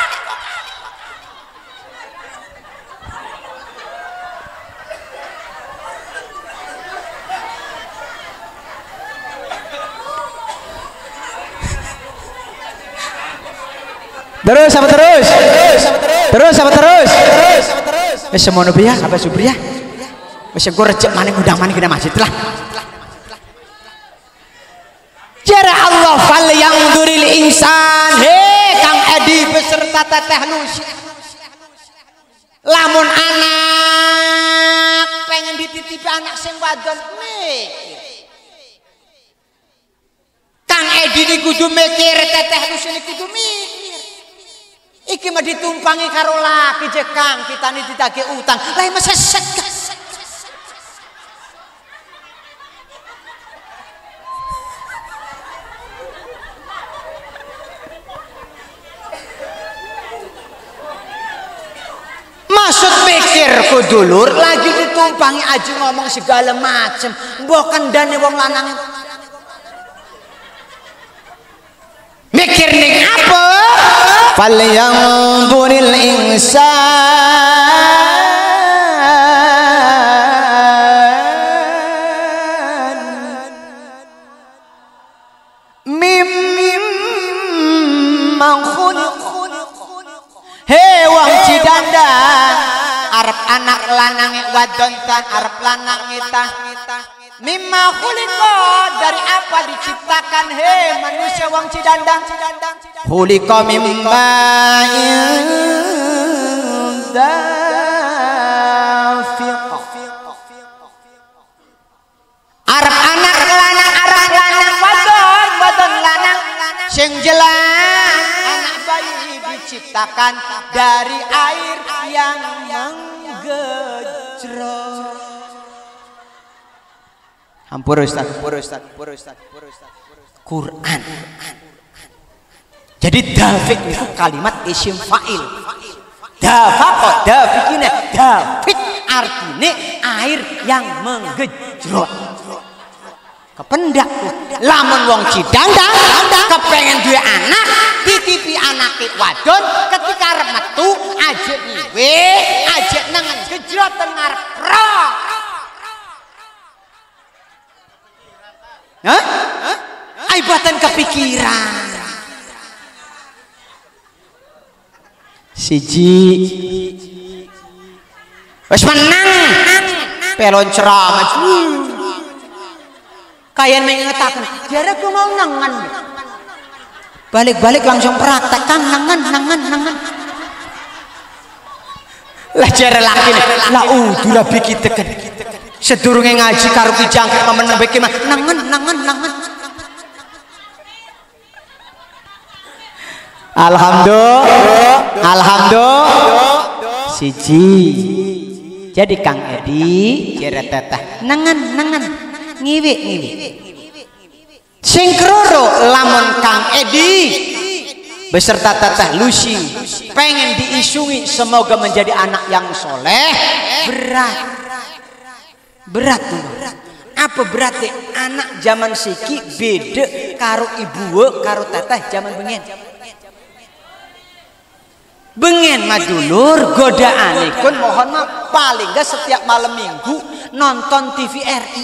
Terus apa terus? Terus apa terus? Wis semono piye apa Subri ya? Wis engko rejek maning undang maning kena masjid lah. Jara Allah fal yang duril insan. He Kang Edi beserta Teteh Lucy. Lamun anak pengen dititipi anak sing wadon mikir. Kang Edi ini kudu mikir, Teteh Lucy ini kudu mikir. Iki mah ditumpangi karo laki jekang kita ini ditagih utang. Lah masa segas. mikirku dulur lagi ditumpangi aja ngomong segala macem mbok kendane wong lanang mikir ning apa falyanzuril insan mimma khuliq he wong cidandang arep anak lanange wadon tan arep lanange tah mimma khuliqa dari apa diciptakan he manusia wong cidandang khuliqa mimma dafiq arep anak lanang arep lanang wadon wadon lanang sing jelas anak bayi diciptakan dari air yang menggejrot. Hampur Ustaz, hampur Ustaz, hampur Ustaz, hampur Ustaz. Quran. Jadi David itu kalimat isim fa'il. Dafaq, Davikina, David artinya air yang menggejrot. Kependak lamun wong cidandang kepengen duwe anak titipi anake wadon ketika arep metu ajek niwe ajek nengen gejrot ten ngarep rok. Hah? Ai boten kepikiran. Siji wis menang pelon ceramah kayak mengatakan jare aku mau nangan balik-balik langsung praktek kan nangan nangan nangan lah jare laki lah udah lah bikin teken sedurunge ngaji karo ki jangkrik memen beki mah nangan nangan nangan alhamdulillah alhamdulillah siji jadi Kang Edi jare teteh nangan nangan ngiwi ngiwi sing kroro lamun Kang Edi beserta teteh Lucy pengen diisungi semoga menjadi anak yang soleh berat berat tuh apa berarti anak zaman siki beda karo ibu karo teteh zaman bengen bengen madulur godaanipun mohon maaf paling gak setiap malam minggu nonton T V R I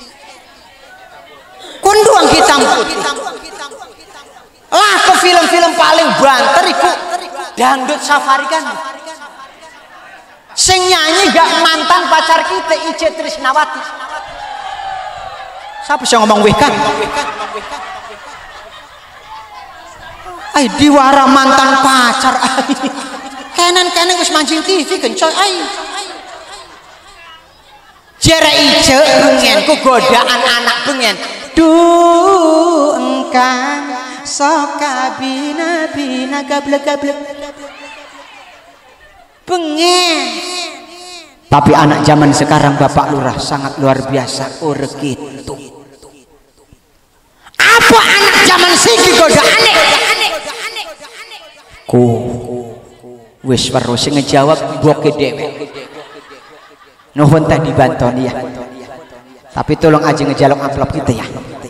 kunduang hitam putih lah ke film-film paling banter iku dangdut safari kan sing nyanyi gak mantan pacar kita Ice Trisnawati siapa sih ngomong weh kan ay diwara mantan pacar ay kenan-kenan wis mancing T V kencoy ay jere Ice bengen ku godaan anak bengen duh engkang soka bina bina gablek gablek bengen tapi anak zaman sekarang Bapak Lurah sangat luar biasa ore gitu apa anak zaman siki godaane ku wis weruh sing ngejawab boke dhewe nuhun teh dibantoni ya tapi tolong aja ngejaluk amplop kita ya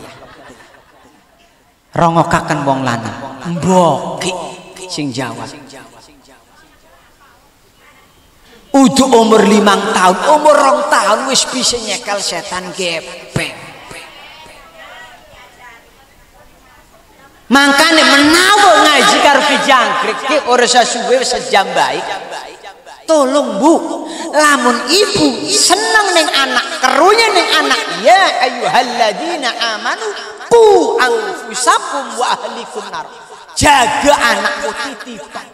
rongokaken wong lanang mboki sing jawab udu umur limang tahun umur rong tahun wis bisa nyekel setan gepeng makanya menawa ngaji karo Ki Jangkrik ki ora sasuwe sejam baik tolong Bu lamun ibu seneng ning anak kerunya ning anak ya ayyuhalladzina amanu qu anfusakum wa ahlikum nar jaga anakmu titipan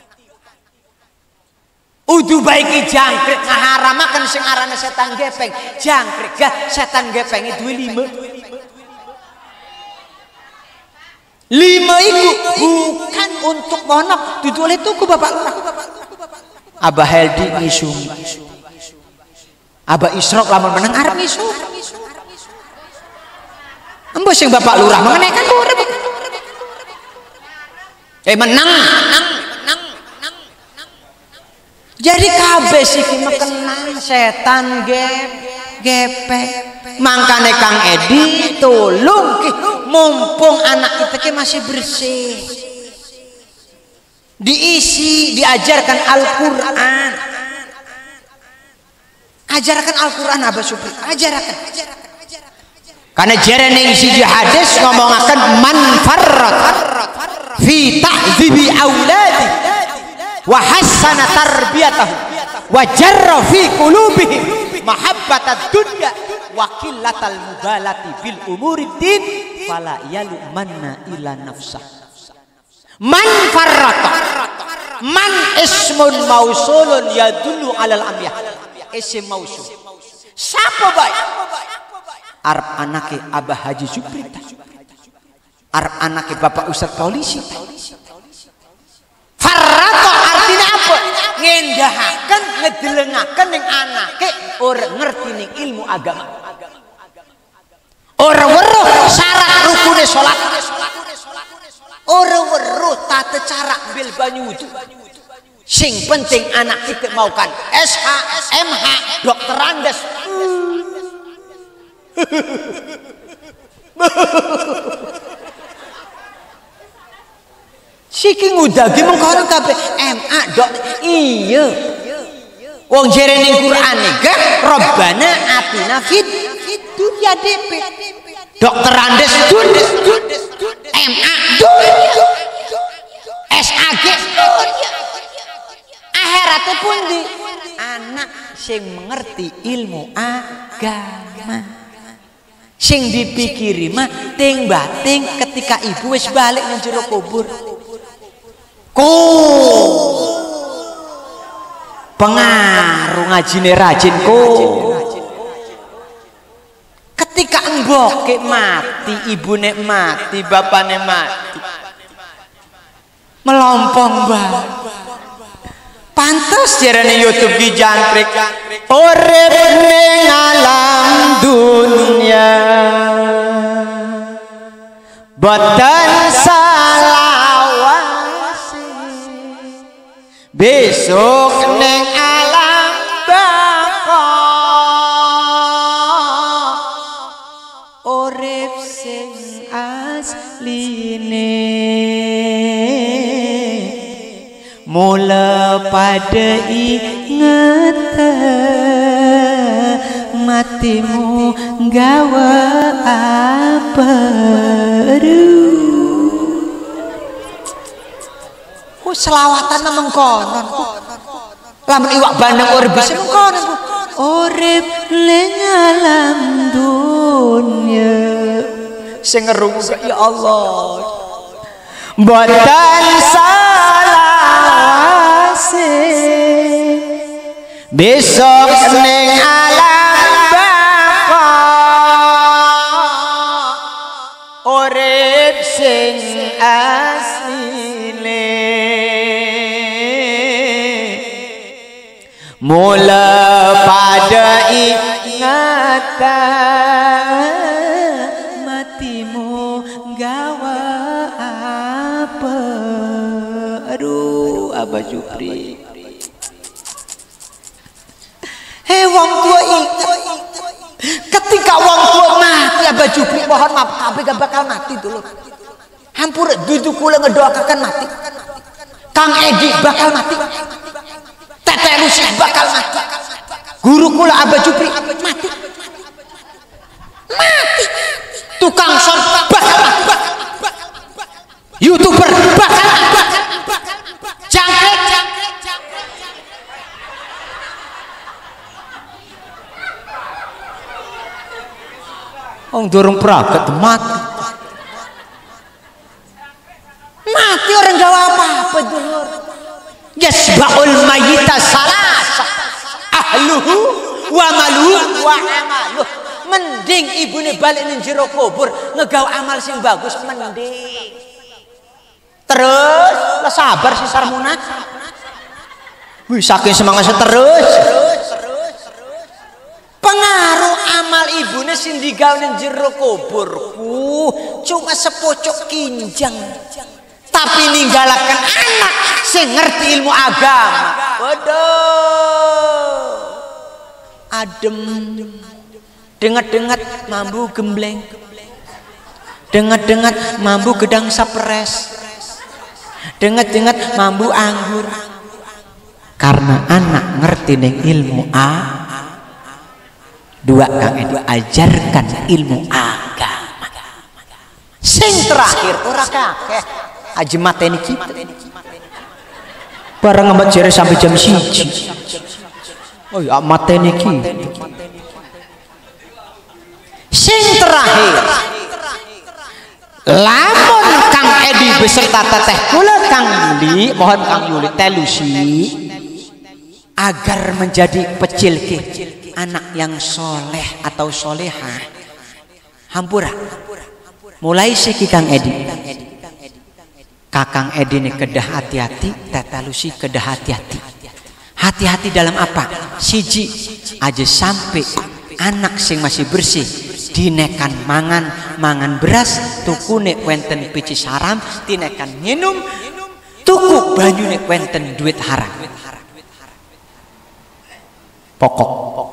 udu baiki Jangkrik ngaharamaken sing arane setan gepeng Jangkrik gak setan gepenge duwe lima lima itu bukan untuk monok dudu oleh tuku Bapak Lurah Abah Heldi ngisum Abah Isrok lamun menang arep ngisum embo sing Bapak Lurah mengenaikan urip eh menang menang menang Jadi kabeh iki mekenan setan gep gepek. Mangkane Kang Edi tolong ki mumpung anak kita ki masih bersih. Diisi, diajarkan Al-Qur'an. Ajarkan Al-Qur'an Abah Supri, ajarkan. Karena jarene isi hadis ngomongaken man farrat fi ta'dzibi auladi wa hassana tarbiyatahu wa jarra fi qulubihim mahabbatad dunya wa qillatal mubalati bil umuriddin fala yalumanna ila nafsah. Man farrata man ismun mausulun yadullu alal amyah. Isim mausul. Siapa baik? Arab anake Abah Haji Supri, Arab anake Bapak Ustadz polisi. Farrato artinya apa? Ngendahaken, ngedelengaken ning anake ora ngerti ning ilmu agama. Ora weruh syarat rukune salat. Ora weruh tata cara ambil banyu wudu. Sing penting anak kita maukan S H, M H, dokter Andes. Siki ngudagi mengkono kabeh M A dok iya. Wong jerene Quran iki Rabbana atina fid dunya D P. Dokter Andes dunya. M A dunya. S A G dunya. Akhiratnya pun di anak sing mengerti ilmu agama. Sing dipikiri mah ting bating ketika ibu wis balik nang jero kubur. Ku pengaruh ngajine rajin ku. Ketika enggoke mati, ibune mati, bapane mati. Melompong banget. Pantas jarane YouTube ki jantrik urip ning alam dunya boten salawasi besok ning alam baka urip sing asline mula pada inget matimu gawa apa ku selawatan mengkonon lamun iwak bandeng urip bisa mengkonon urip ning alam dunya sing ngerungu ya Allah boten besok ning alam baka urip sing asline mula pada ingatan matimu gawa apa aduh Abah Supri. Hei wong tua ingat ketika wong tua mati Abah Supri mohon maaf kabeh gak bakal mati dulu. Hampur duduk kula ngedoakan mati. Kang Edi bakal mati. Teteh Lucy bakal mati. Guru kula Abah Supri mati. Mati. Tukang son bakal mati. YouTuber bakal mati. Jangkrik Wong dorong pragat mati. Mati orang gawa apa-apa dulur. Yasba'ul mayyita salasa ahluhu wa maluhu wa amaluh. Mending ibune balik ning jero kubur ngegawa amal sing bagus mending. Terus lah sabar si Sarmuna. Wih saking semangatnya terus. Pengaruh amal ibune sing digawe ning jero kuburku cuma sepocok kinjang. Tapi ninggalaken anak sing ngerti ilmu agama. Waduh. Adem. Dengat-dengat mambu gembleng. Dengat-dengat mambu gedang sapres. Dengat-dengat mambu anggur. Karena anak ngerti neng ilmu A. Dua Kang Edi, ajarkan ilmu agama. Sing terakhir ora kakek aja mateni kita. Barang ngemat jere sampai jam siji. Oh ya mateni kita. Sing terakhir, lamun Kang Edi beserta teteh kula Kang Yuli, mohon Kang Yuli telusi agar menjadi pecilki anak yang soleh atau solehah. Hampura, mulai siki Kang Edi, Kakang Edi ini kedah hati-hati, teteh Lucy kedah hati-hati. Hati-hati dalam apa? Siji aja sampai anak sing masih bersih dinekan mangan mangan beras tukune wenten pici haram, dinekan minum tuku banyune wenten duit haram. Pokok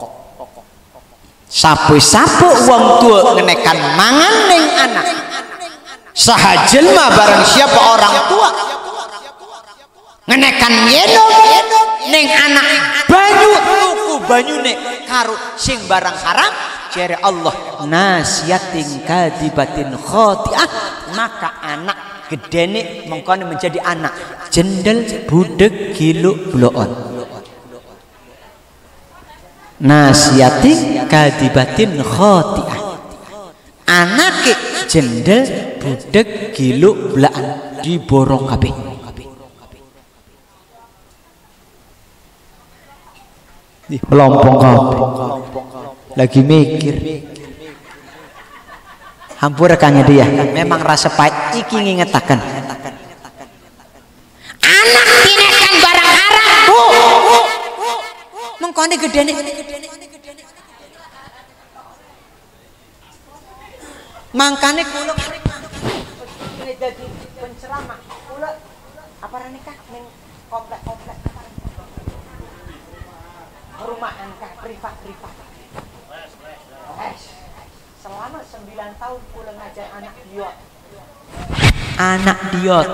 sapu-sapu wong tua ngenekan mangan ning anak saha jelma barang siapa orang tua ngenekan minum ning anak banyu tuku banyune karo sing barang haram. Jere Allah nasiyatin kadibatin khotiah, maka anak gedene mengkono menjadi anak jendel budek gilu bloon. Nasiyatin kadibatin khotiah, anak jendel budek gilu blaan diborong kabeh. Di melompong kabeh. Lagi mikir hampura Kang Edi ya, memang rasa pahit iki ngingetaken anak dinekan barang haram bu mengkone gedene mangkane kula dadi penceramah kula apa nikah ning komplek-komplek perumahan kah privat-privat. Selama sembilan tahun kula ngajar anak diot. Anak diot.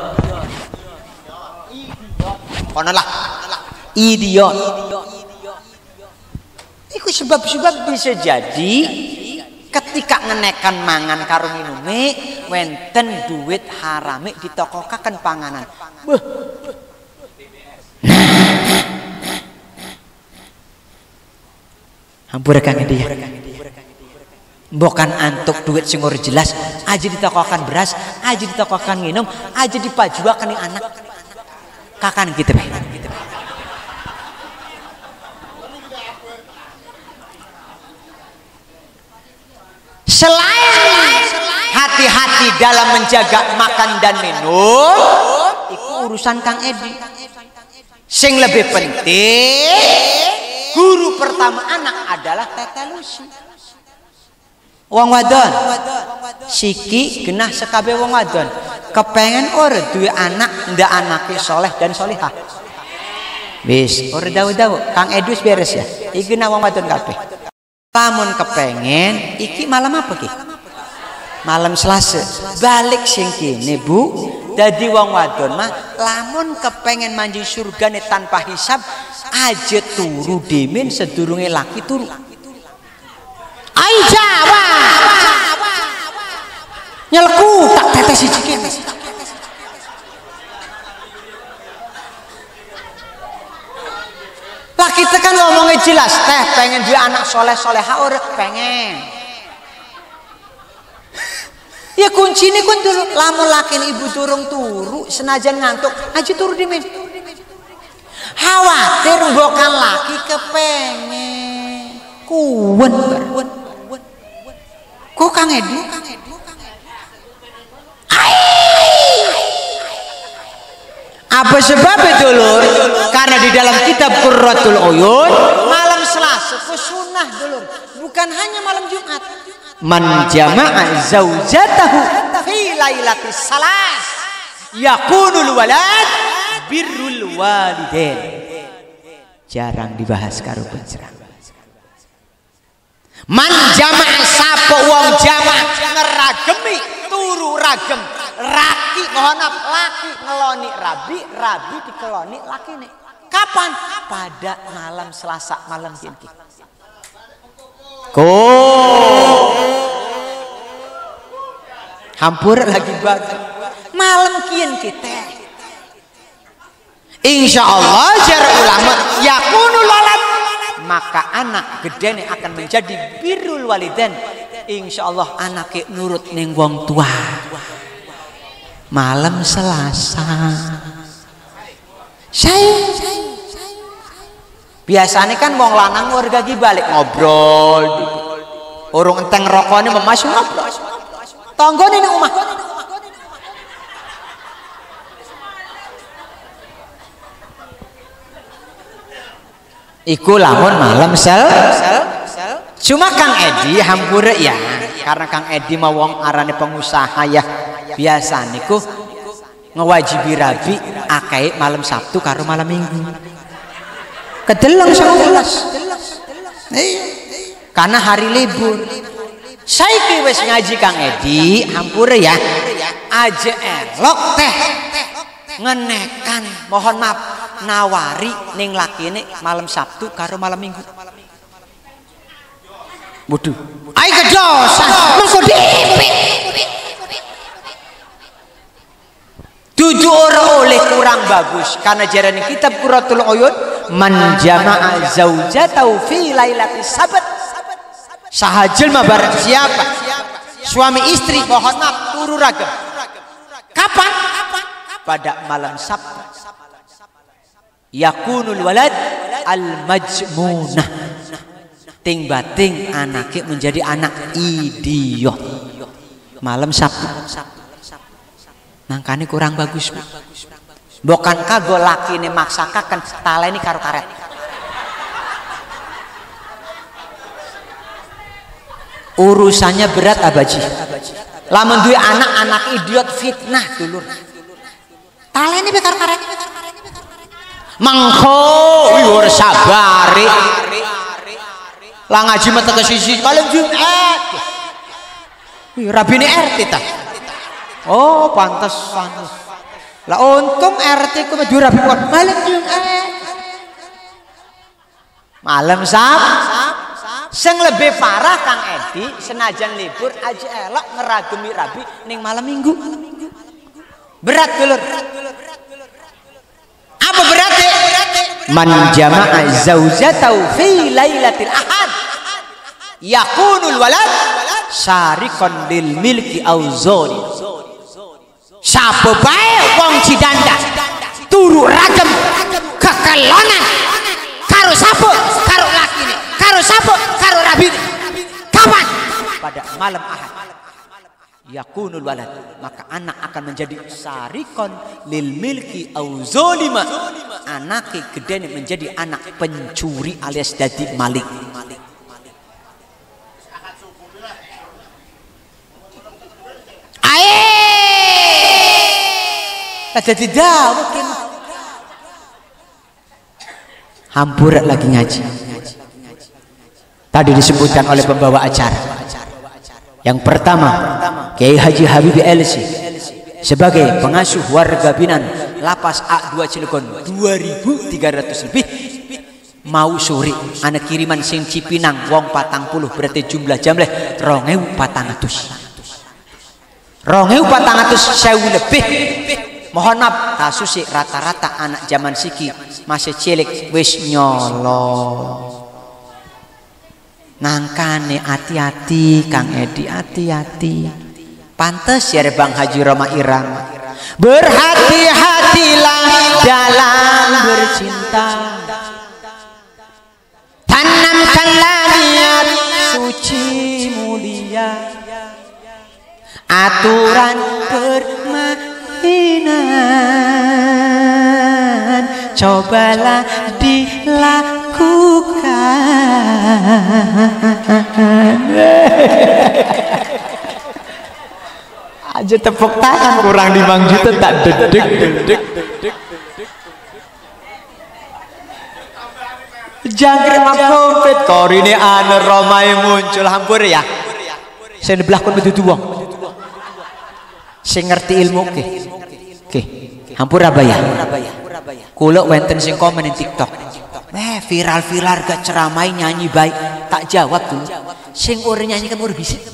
Idiot. Kono lah. Idiot. Iku sebab-sebab bisa jadi ketika ngenekan mangan karo minume wenten duit harame ditokokaken panganan. Beuh. Hampura Kang Edi. Bukan antuk duit sing ora jelas aja ditokokan beras, aja ditokokan minum, aja dipajuakan ning anak. Kakan gitu be. Selain hati-hati dalam menjaga makan dan minum, itu urusan Kang Edi. Sing lebih penting, guru pertama anak adalah Teteh Lucy. Wong wadon siki genah sekabe wong wadon kepengen ora duwe anak ndak anake soleh dan solihah. Wis ora dawu-dawu Kang Edus beres ya. Iki genah wong wadon kabeh. Lamun kepengen iki malam apa ki? Malam Selasa. Balik sing kene Bu. Dadi wong wadon mah lamun kepengen manji surgane tanpa hisab aja turu demen sedurunge laki turu. Ai Jawa. Nyelku tak tetes siji kene. Lah kita kan ngomongnya jelas teh pengen dia anak soleh soleha ora pengen. Ya kunci ini kun dulu lamun laki ibu turung turu senajan ngantuk aja turu di min. Khawatir bukan laki kepengen kuwen kuwen. Kok Kang Edi? Apa sebabnya dulur? Karena di dalam kitab Qurratul Uyun malam Selasa sunnah dulur, bukan hanya malam Jumat. Man jama'a zaujatahu fi lailatis salas yakunul walad birrul walidain. Jarang dibahas karo panjenengan. Man jama'a sapa wong jamaah ngeragemi turu ragem raki mohon maaf laki ngeloni rabi rabi dikeloni lakine. Kapan? Pada malam Selasa malam kian ki. Ko hampur lagi bagus malam kian kita. Insya Allah jar ulama yakunul walad, maka anak gedene akan menjadi birrul walidain. Insya Allah anaknya nurut ning wong tua. Malam Selasa saya biasanya kan wong lanang warga lagi balik ngobrol urung enteng rokoknya memasuk ngobrol tonggone ning omah. Iku lamun malam sel, cuma Kang Edi hampura ya, karena Kang Edi mau wong arane pengusaha ya, biasa niku ngewajibi rabi akai malam Sabtu karo malam Minggu. Kedeleng sewelas, karena hari libur. Saiki wis ngaji Kang Edi hampura ya, aja elok teh ngenekan, mohon maaf nawari ning lakine malam Sabtu karo malam Minggu. Waduh, ai kedosan mengko dipik. Dudu ora oleh kurang bagus karena jarane kitab Qurratul Uyun man jama'a zaujatahu fi lailatis sabat. Sahajel mabarang siapa suami istri mohon maaf turu ragam. Kapan? Pada malam Sabtu. Yakunul walad al majmunah, ting bating anaknya menjadi anak idiot malam Sabtu. Nangkane kurang bagus Bu. Bukan kago laki ini maksakakan taleni karo karet. Urusannya berat abaji. Lamun duwe anak-anak idiot fitnah dulur. Taleni be karo karet. Mangko wiwur sabari lah ngaji mata ke sisi malam Jumat rabine R T ta. Oh pantas pantas lah untung R T ku maju rabi malam Jumat malam Sabtu. Sing lebih parah Kang Edi senajan libur aja elok ngeragemi rabi ning malam Minggu. Berat dulur. Apa berarti? Man jama'a zaujatahu fi lailatil ahad yakunul walad syarikon lil milki auzoni. Sapa bae wong cidanda turu ragem kekelonan karo sapa karo lakine karo sapa karo rabine. Kapan? Pada malam ahad yakunul walad, maka anak akan menjadi sarikon lil milki au zolima, anake gedene menjadi anak pencuri alias dadi maling. Ae ada tidak mungkin hampur lagi ngaji. Tadi disebutkan oleh pembawa acara. Yang pertama, Kiai Haji Habibie L C sebagai pengasuh warga binaan Lapas A dua Cilegon dua ribu tiga ratus lebih mau sore anak kiriman sing Cipinang wong patang puluh berarti jumlah jamleh dua ribu empat ratus dua ribu empat ratus sewu lebih. Mohon maaf kasus rata-rata anak zaman siki masih cilik wis nyolong. Nangkane hati-hati Kang Edi, hati-hati. Pantes ya Bang Haji Roma Irama. Berhati-hatilah dalam bercinta. Tanamkanlah niat suci mulia. Aturan permainan cobalah dilakukan. Aja tepuk tangan kurang lima juta tak dedek dedek. Jangkrik mampet korine anu Romae muncul hampur ya. Saya di belakang betul wong. Sing ngerti ilmu ke. Ke. Hampura ya. Kula wenten sing komen di TikTok. Eh viral-viral gak ceramai nyanyi baik. Tak jawab dulu. Sing ora nyanyi kan ora bisa.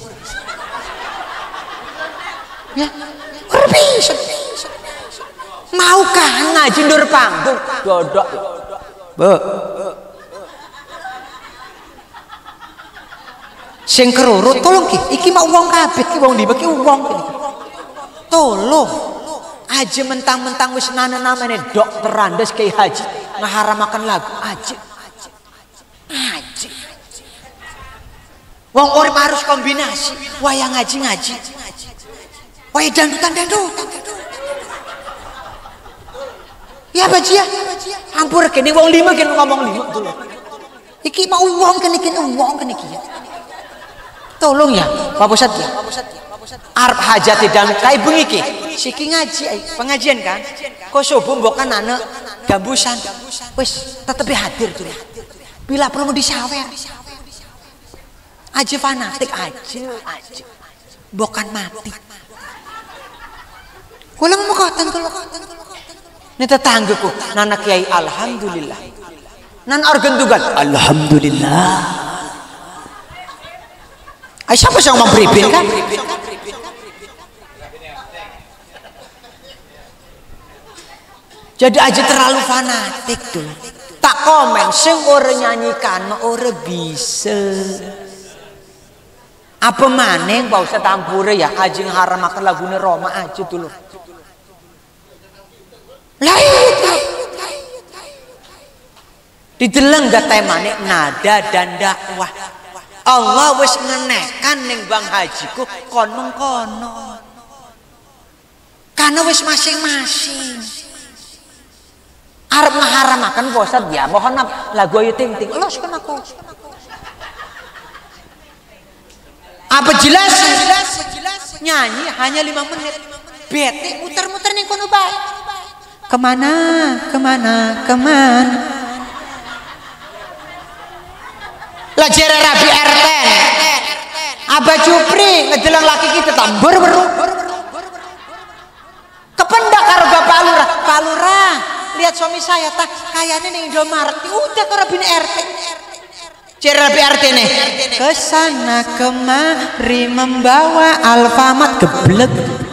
Ya. Ora bisa. Maukah ngaji ndur panggung? Dodok. Bu. Sing kerurut tolong ki, iki mau wong kabeh ki wong dibeki wong ki. Tolong. Aja mentang-mentang wis nana-namane dokter Andes Kiai Haji ngaharamaken lagu aja. Aja. Wong urip harus kombinasi, wayang ngaji-ngaji. Wayang dangdutan-dangdutan. Ya baji ya. Hampur kene wong lima kene ngomong lima dulu. Iki mau wong kene kene wong kene iki. Tolong ya, Pak Pusat ya. Arep hajat dan kai bengi ki. Siki ngaji pengajian kan. Kok subuh mbok kan anak gambusan. Wis tetep hadir dulu. Bila perlu disawer. Aja fanatik aja, aja. Bukan mati. Kula mau koten kula. Ini tetanggaku, nana kiai alhamdulillah. Nan organ tugal alhamdulillah. Ay siapa yang mau briefing kan? Jadi aja terlalu fanatik tuh. Tak komen, sing ora nyanyikan ora bisa. Apa maneh Pak Ustaz tampure ya aja ngaramaken lagune Roma aja dulu. Lah dideleng gak temane nada dan dakwah. Allah wis ngenekan ning Bang Hajiku kon mengkono. Karena wis masing-masing. Arep ngaharamaken Pak Ustaz ya mohon lagu Ayu Ting Ting. Los kan aku. Apa jelas? Nyanyi hanya lima menit. Bete muter-muter ning kono bae. Kemana, kemana, kemana? Lajar Rabi R ten. Abah Cupri ngejelang laki kita tambur beru. Kependak karo Bapak Lurah. Pak Lurah, lihat suami saya tak kayaknya ning Indomaret. Udah karo Rabi R T. Rabi R T nih. Kesana kemari membawa Alfamart geblek.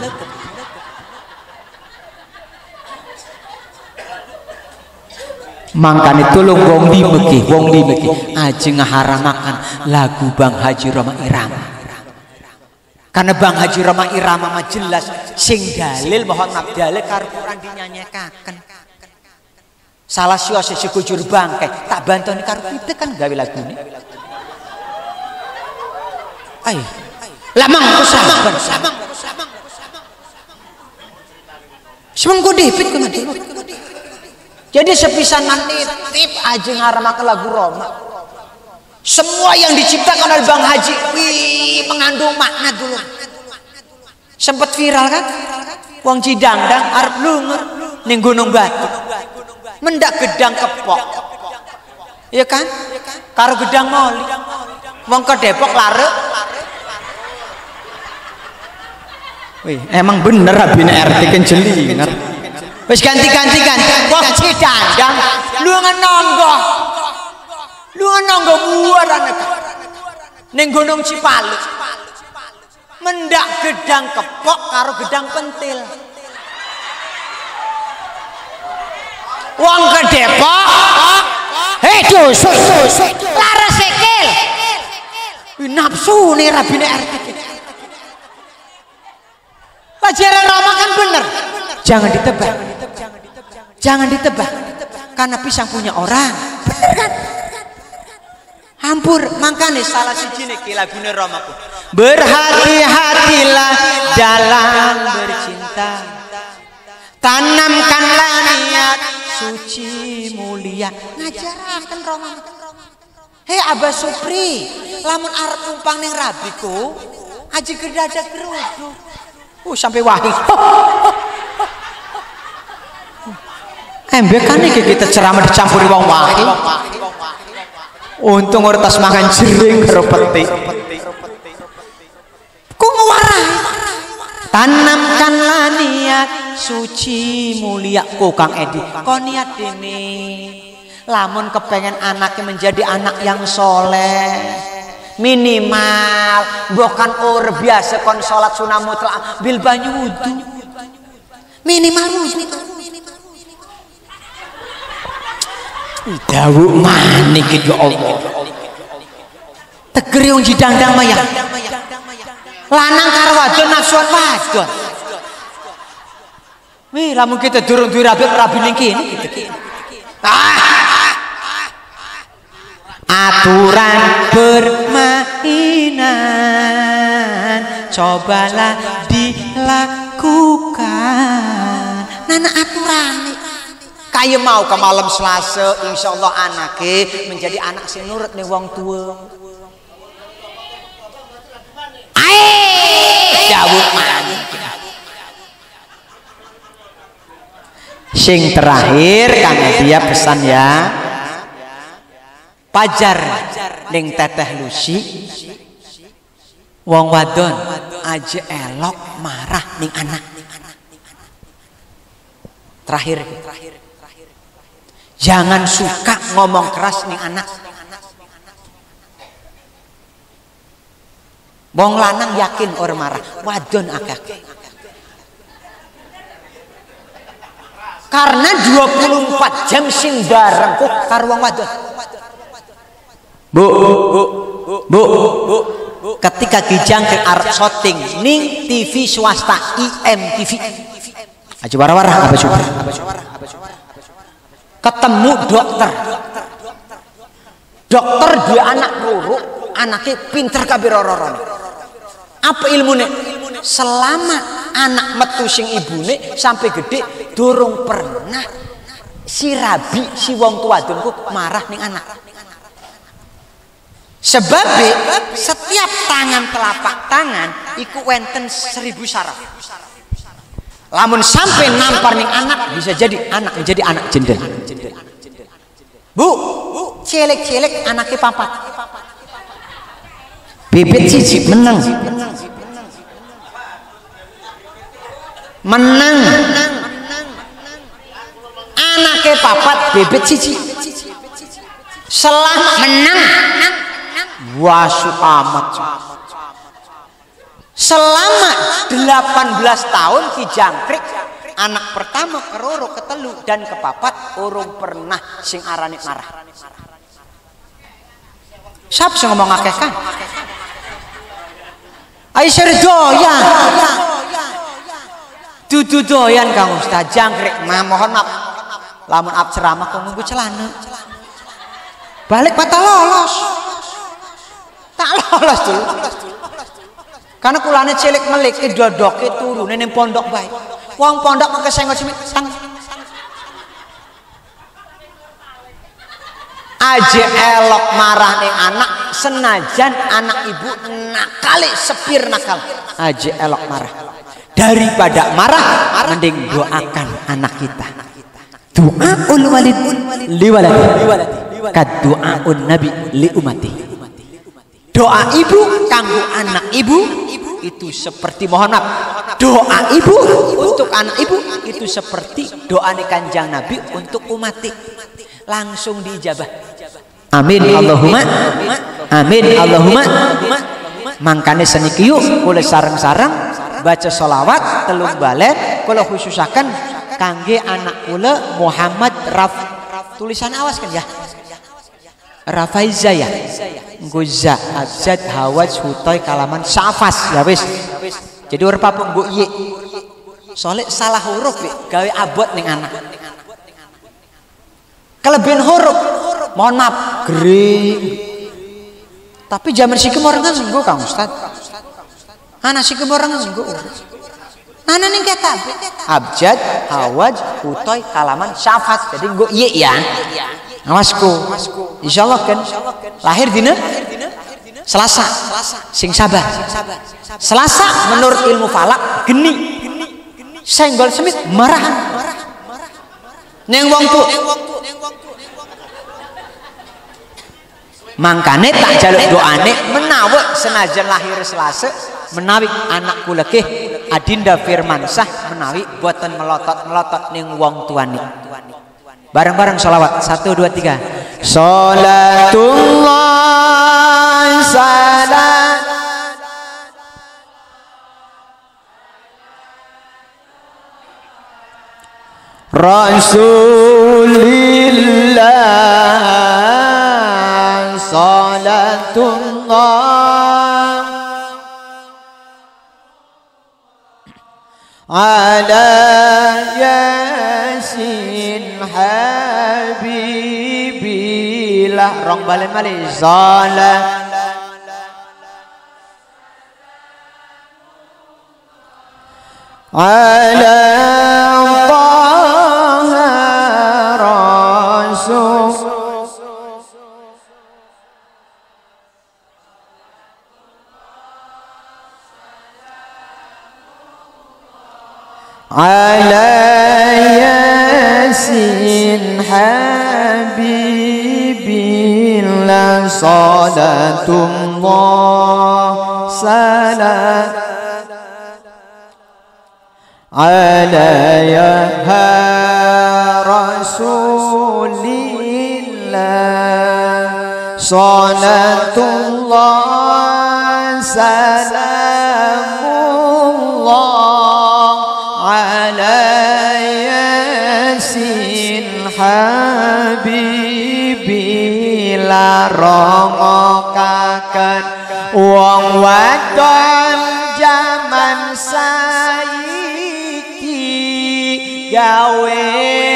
Mangkane tulung wong dimeki, wong dimeki aja ngaharamakan lagu Bang Haji Roma Irama. Karena Bang Haji Roma Irama mah jelas sing dalil mohon maaf dalil karo Quran dinyanyekaken. Salah sio sisi kujur bangkai tak bantoni karo kita kan gawe lagune. Ai. Lamang sabar, sabar. Semengko dipit kono. Jadi sepisan nitip aja ngaramakan lagu Roma. Semua yang diciptakan oleh Bang Haji wih, mengandung makna dulu. Sempat viral kan? Wong Cidangdang arep lungur ning Gunung Batu. Mendak gedang kepok. Iya kan? Karo gedang moli. Wong ke Depok larek. Wih, emang bener abine R T kenjelingan. Wis ganti-ganti ganti. Wong Cidangdang lu ngenonggo. Lu ngenonggo buaran ning Gunung Cipaluk. Mendak gedang kepok karo gedang pentil. Wong ke Depok. Hei dusuk dusuk. Laras sikil. Nafsu nih rabine R T. Pelajaran Roma kan bener. Jangan ditebak. Jangan ditebak. Karena pisang punya orang. Bener kan? Hampur. Makanya salah siji niki lagune Romaku. Berhati-hatilah dalam bercinta. Tanamkanlah niat suci mulia. Ngajaraken Roma. Hei Abah Supri, lamun arep numpang ning rabiku, aja gerdadak geruduk. Uh sampai wahi. Embek kan iki kita ceramah dicampuri wong wahi. Untung ora tas makan jering karo petik. Ku ngewarai. Tanamkanlah niat suci mulia ku Kang Edi. Kok niat dene lamun kepengen anaknya menjadi anak yang soleh, minimal bukan or biasa kon salat sunah mutlak bil banyu wudu. Minimal wudu. Dawuh manik ya Allah. Tegere wong jidang-dang maya. Lanang karo wadon nafsuan wadon. Wih, lamun kita durung duwe rabi rabi ning kene gitu. Ah. Aturan permainan cobalah dilakukan. Nana aturan kaya mau ke malam Selasa insyaallah anake menjadi anak sing nurut ning wong tua. Ae dawuh manik. Sing terakhir Kang dia pesan ya. Pajar ning teteh Lucy. Wong wadon aja elok marah ning anak. Terakhir. Jangan suka ngomong keras ning anak. Wong lanang yakin orang marah, wadon akeh. Karena dua puluh empat jam sing bareng kok karo wong wadon. Bu, bu, bu, bu, ketika kijang ke arep syuting ning T V swasta I M T V. Aja warah-warah apa coba? Ketemu dokter. Dokter dua anak loro, anaknya pinter kabeh roro-roro. Apa ilmune? Selama anak metu sing ibune sampai gede durung pernah si rabi si wong tuwadonku marah ning anak. Sebab setiap tangan telapak tangan iku wenten seribu saraf. Lamun sampai nampar ning anak bisa jadi anak menjadi anak jendel. Bu, celek-celek anaknya papat. Bebet siji menang. Menang. Anaknya papat bebet siji. Selama menang wasu amat. Selama delapan belas tahun Ki Jangkrik anak pertama keroro ketelu dan kepapat urung pernah sing arane marah. Siapa sing ngomong akeh kan? Aisyah doyan. Dudu doyan Kang Ustaz Jangkrik. Nah, mohon maaf. Lamun ab ceramah kok nganggo celana. Balik patah lolos. Tak lolos dulu. Karena kulane cilik melik ke dodoke turune ning pondok bae. Wong pondok mengke senggol semit tang. Aja elok marah ning anak senajan anak ibu nakali sepir nakal. Aja elok marah. Daripada marah, mending doakan anak kita. Doaul walid li waladi. Kad doaun nabi li umati. Doa ibu kanggo anak ibu itu seperti mohon maaf. Doa ibu untuk anak ibu itu seperti doa Kanjeng Nabi untuk umati. Langsung diijabah. Amin Allahumma. Amin Allahumma. Mangkane seniki yuk kula sareng-sareng baca sholawat telung balen kula khususaken kangge anak kula Muhammad Raf. Tulisan awas kan ya. Rafaiza ya. Nggoza abjad hawaj hutoy kalaman safas ya wis. Jadi ora apa nggo iye. Soalnya salah huruf gawe abot ning anak. Kelebihan huruf mohon maaf gering. Tapi zaman siki morengan nggo Kang Ustaz. Ana siki morengan nggo. Ana ning kitab abjad hawaj hutoy kalaman safas. Jadi nggo iye ya. Awasku, insyaallah kan lahir dina Selasa, sing sabar. Selasa menurut ilmu falak geni, senggol semit marahan. Neng wong tu, Mangkane tak jaluk doane menawi senajan lahir Selasa menawi anak kula nggih Adinda Firmansah menawi boten melotot-melotot ning wong tuane. Bareng-bareng sholawat satu dua tiga. Salatullah salam Rasulillah salatullah ala yasin habibillah rong balen malih salat ala taha rasul ala yasin habibillah salatullah salam ala ya rasulillah salatullah salamullah ala yasin habibillah rongokaken wong wadon jaman saiki gawe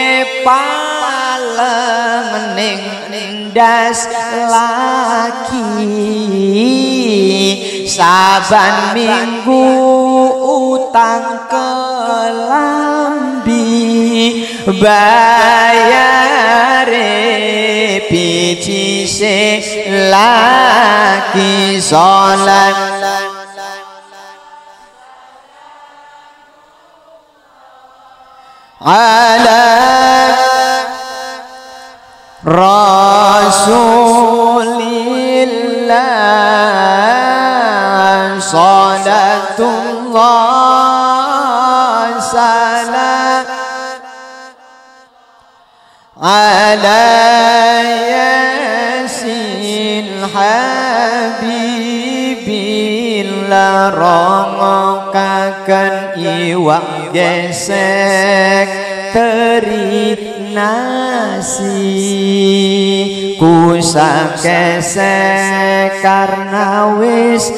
palem ning das laki saban minggu utang kelambi bayare picise laki salat ala rasulillah salatullah salam ala yasin habibillah rongokaken iwak gesek teri nasi kusang gesek karena wis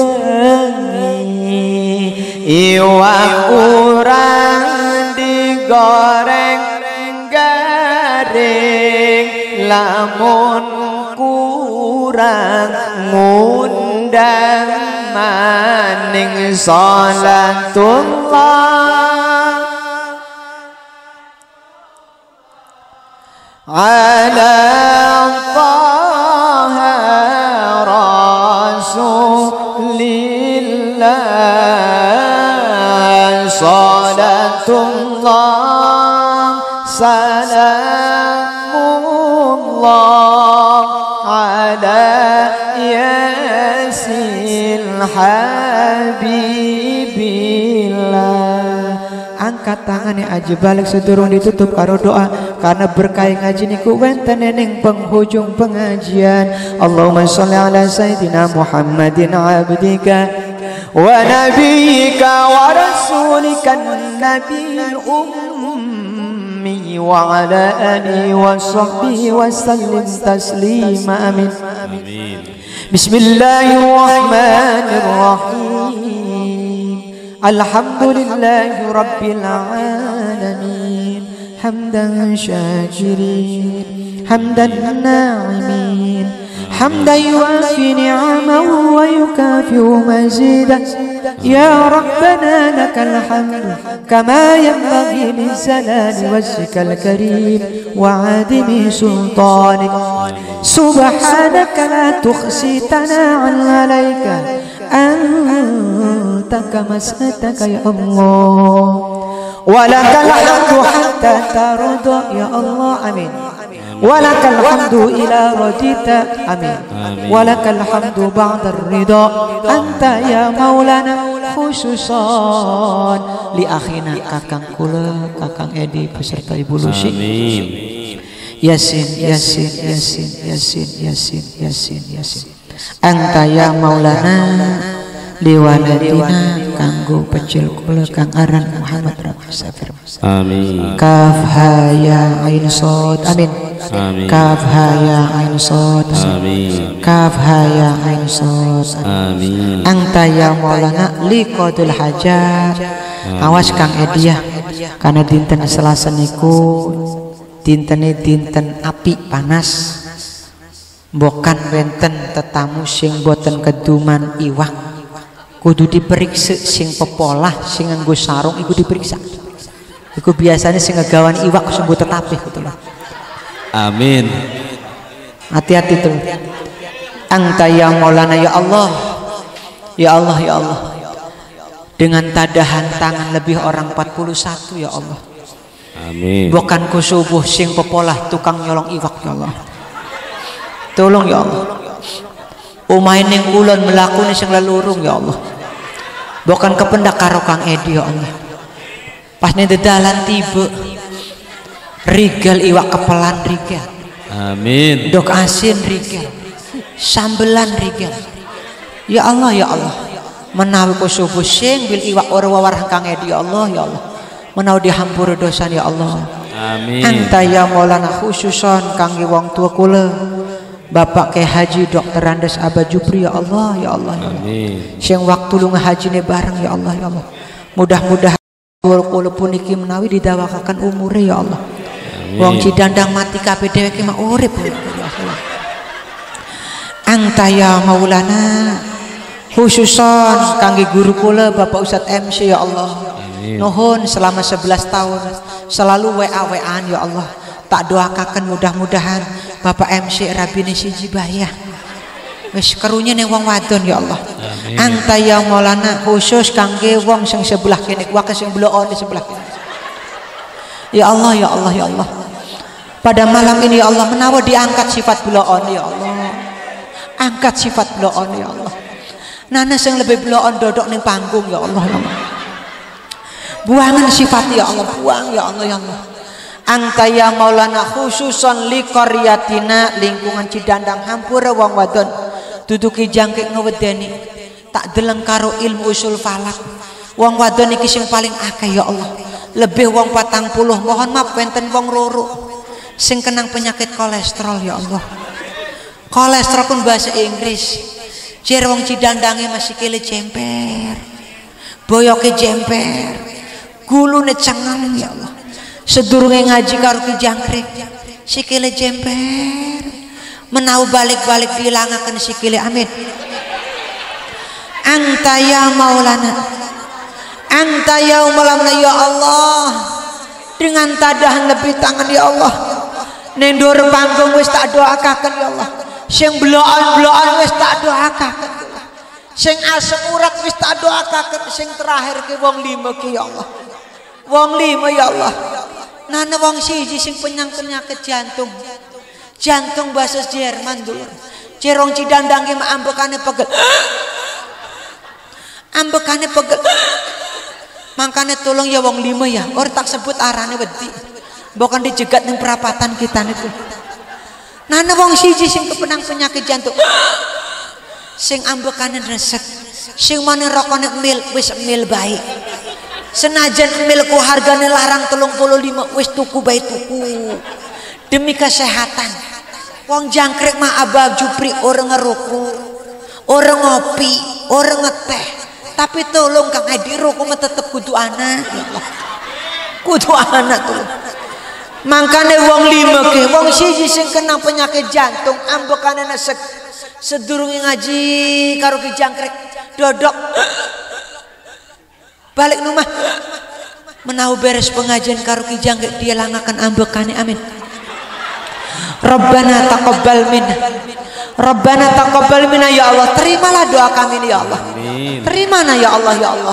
bengi iwak urang digoreng garing lamun kurang ngundang maning salatullah ala taha rasulillah salatullah salamullah ala yasin habibillah. Angkat tangannya aja balik sedurung ditutup karo doa karena berkah ngaji niku wenten ning penghujung pengajian. Allahumma sholli ala sayyidina Muhammadin abdika wa nabiyyika wa rasulika nabiyil ummi wa ala alihi wa sahbihi wa sallim taslima amin. Bismillahirrahmanirrahim. Alhamdulillahi rabbil alamin hamdan syakirin hamdan na'imin hamdan yuafi ni'amahu wa yukafi'u mazidah ya rabbana lakal hamdu kama yanbaghi li jalali wajhikal karim wa 'azimi sultanik subhanaka la tukhsi tana'an 'alaika anta kama sataka ya Allah walakal hamdu hatta tarda ya Allah amin walakal hamdu ila radita amin walakal hamdu ba'da ridha anta ya maulana khususan li akhina kakang kula kakang Edi beserta Ibu Lucy amin Yasin Yasin Yasin Yasin Yasin Yasin Yasin anta ya maulana liwalatina kanggo pecil kula kang aran Muhammad Rabi Safir amin kaf ha ya ain sad amin amin kaf ha ya ain sad amin kaf ha ya ain sad amin anta ya maulana liqadul hajat awas Kang Edi ya karena dinten Selasa niku dintene dinten api panas bukan wenten tetamu sing boten keduman iwak kudu diperiksa sing pepolah sing nganggo sarung iku diperiksa iku biasanya sing ngegawan iwak sembuh tetapih gitu loh amin hati-hati tuh anta ya maulana ya Allah ya Allah ya Allah dengan tadahan tangan lebih orang empat puluh satu ya Allah amin bukan kusubuh sing pepolah tukang nyolong iwak ya Allah tolong ya Allah umain ning kulon melakoni sing lelurung ya Allah bukan kependak karo Kang Edi ya Allah pas ning dalan tiba rigal iwak kepelan rigal amin dok asin rigal sambelan rigal ya Allah ya Allah menawi kusubuh sing bil iwak ora wawarah Kang Edi ya Allah ya Allah menawi dihampura dosa ya Allah amin anta ya maulana khususon kangge wong tua kula Bapak Kyai Haji Dokter Andes Aba Jupri ya Allah ya Allah ya Allah amin sing waktu lu ngahajine bareng ya Allah ya Allah mudah-mudahan kula puniki menawi didawakaken umure ya Allah amin wong cidandang mati kabeh dheweke mah urip ya Allah anta ya maulana khususon kangge guru kula Bapak Ustadz M C ya Allah amin nuhun selama sebelas tahun selalu W A W A-an ya Allah tak doakaken mudah-mudahan Bapak M C rabine siji bayah wis kerunya ning wong wadon ya Allah amin anta ya maulana khusus kangge wong sing sebelah kene wae sing bloon di sebelah kene ya Allah ya Allah ya Allah pada malam ini ya Allah menawa diangkat sifat bloon ya Allah angkat sifat bloon ya Allah nana sing lebih bloon dodok ning panggung ya Allah ya Allah buangan sifat ya Allah buang ya Allah ya Allah anta ya maulana khususon li qaryatina lingkungan Cidandang hampura wong wadon duduki jangkik ngewedeni tak deleng karo ilmu usul falak wong wadon iki sing paling akeh ya Allah lebih wong patang puluh mohon maaf wenten wong loro sing kenang penyakit kolesterol ya Allah kolesterol pun bahasa Inggris jer wong Cidandange masih kele jemper boyoke jemper gulune cengang ya Allah sedurunge ngaji karo Ki Jangkrik sikile jemper menau balik-balik dilangaken sikile amin anta ya maulana anta ya maulana ya Allah dengan tadahan lebih tangan ya Allah nendor panggung wis tak doakaken ya Allah sing bloon-bloon wis tak doakaken sing asem urat wis tak doakaken sing terakhir ki wong lima ki ya Allah wong lima ya Allah nana wong siji sing penyang penyakit jantung jantung bahasa Jerman dulu cerong Cidandang ki ambekane pegel ambekane pegel makane tolong ya wong lima ya or tak sebut arane wedi bukan dijegat ning perapatan kita niku nana wong siji sing kepenang penyakit jantung sing ambekane resek sing mane rokone mil wis mil baik senajan milku harganya larang telung puluh lima wis tuku bayi tuku demi kesehatan wong Jangkrik mah Abah Jupri orang ngeruku orang ngopi orang ngeteh tapi tolong Kang Edi ruku mah tetep kudu anak ya Allah kudu anak tuh makanya wong lima ke wong siji sing kena penyakit jantung ambekane nesek sedurunge ngaji karo Ki Jangkrik dodok balik rumah menau beres pengajian karo Ki Jangkrik dia langakan ambekane amin Rabbana taqabbal minna Rabbana taqabbal minna ya Allah terimalah doa kami ini ya Allah amin terimalah ya Allah ya Allah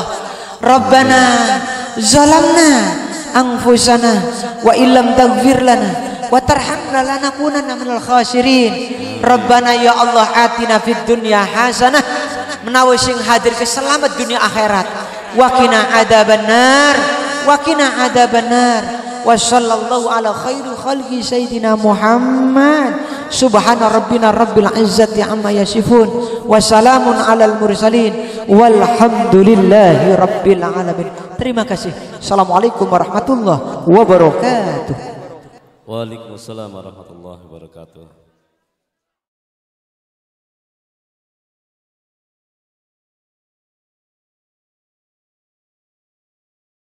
Rabbana zalamna anfusana wa illam taghfir lana wa tarhamna lanakunanna minal khasirin. Rabbana ya Allah atina fid dunya hasanah, menawi sing hadir ke selamat dunia akhirat. Wa qina adzabannar, wa qina adzabannar. Wa sallallahu ala khairil khalqi sayyidina Muhammad. Subhana rabbina rabbil izzati amma yasifun wa salamun alal mursalin walhamdulillahi rabbil alamin. Terima kasih. Assalamualaikum warahmatullahi wabarakatuh. Waalaikumsalam warahmatullahi wabarakatuh.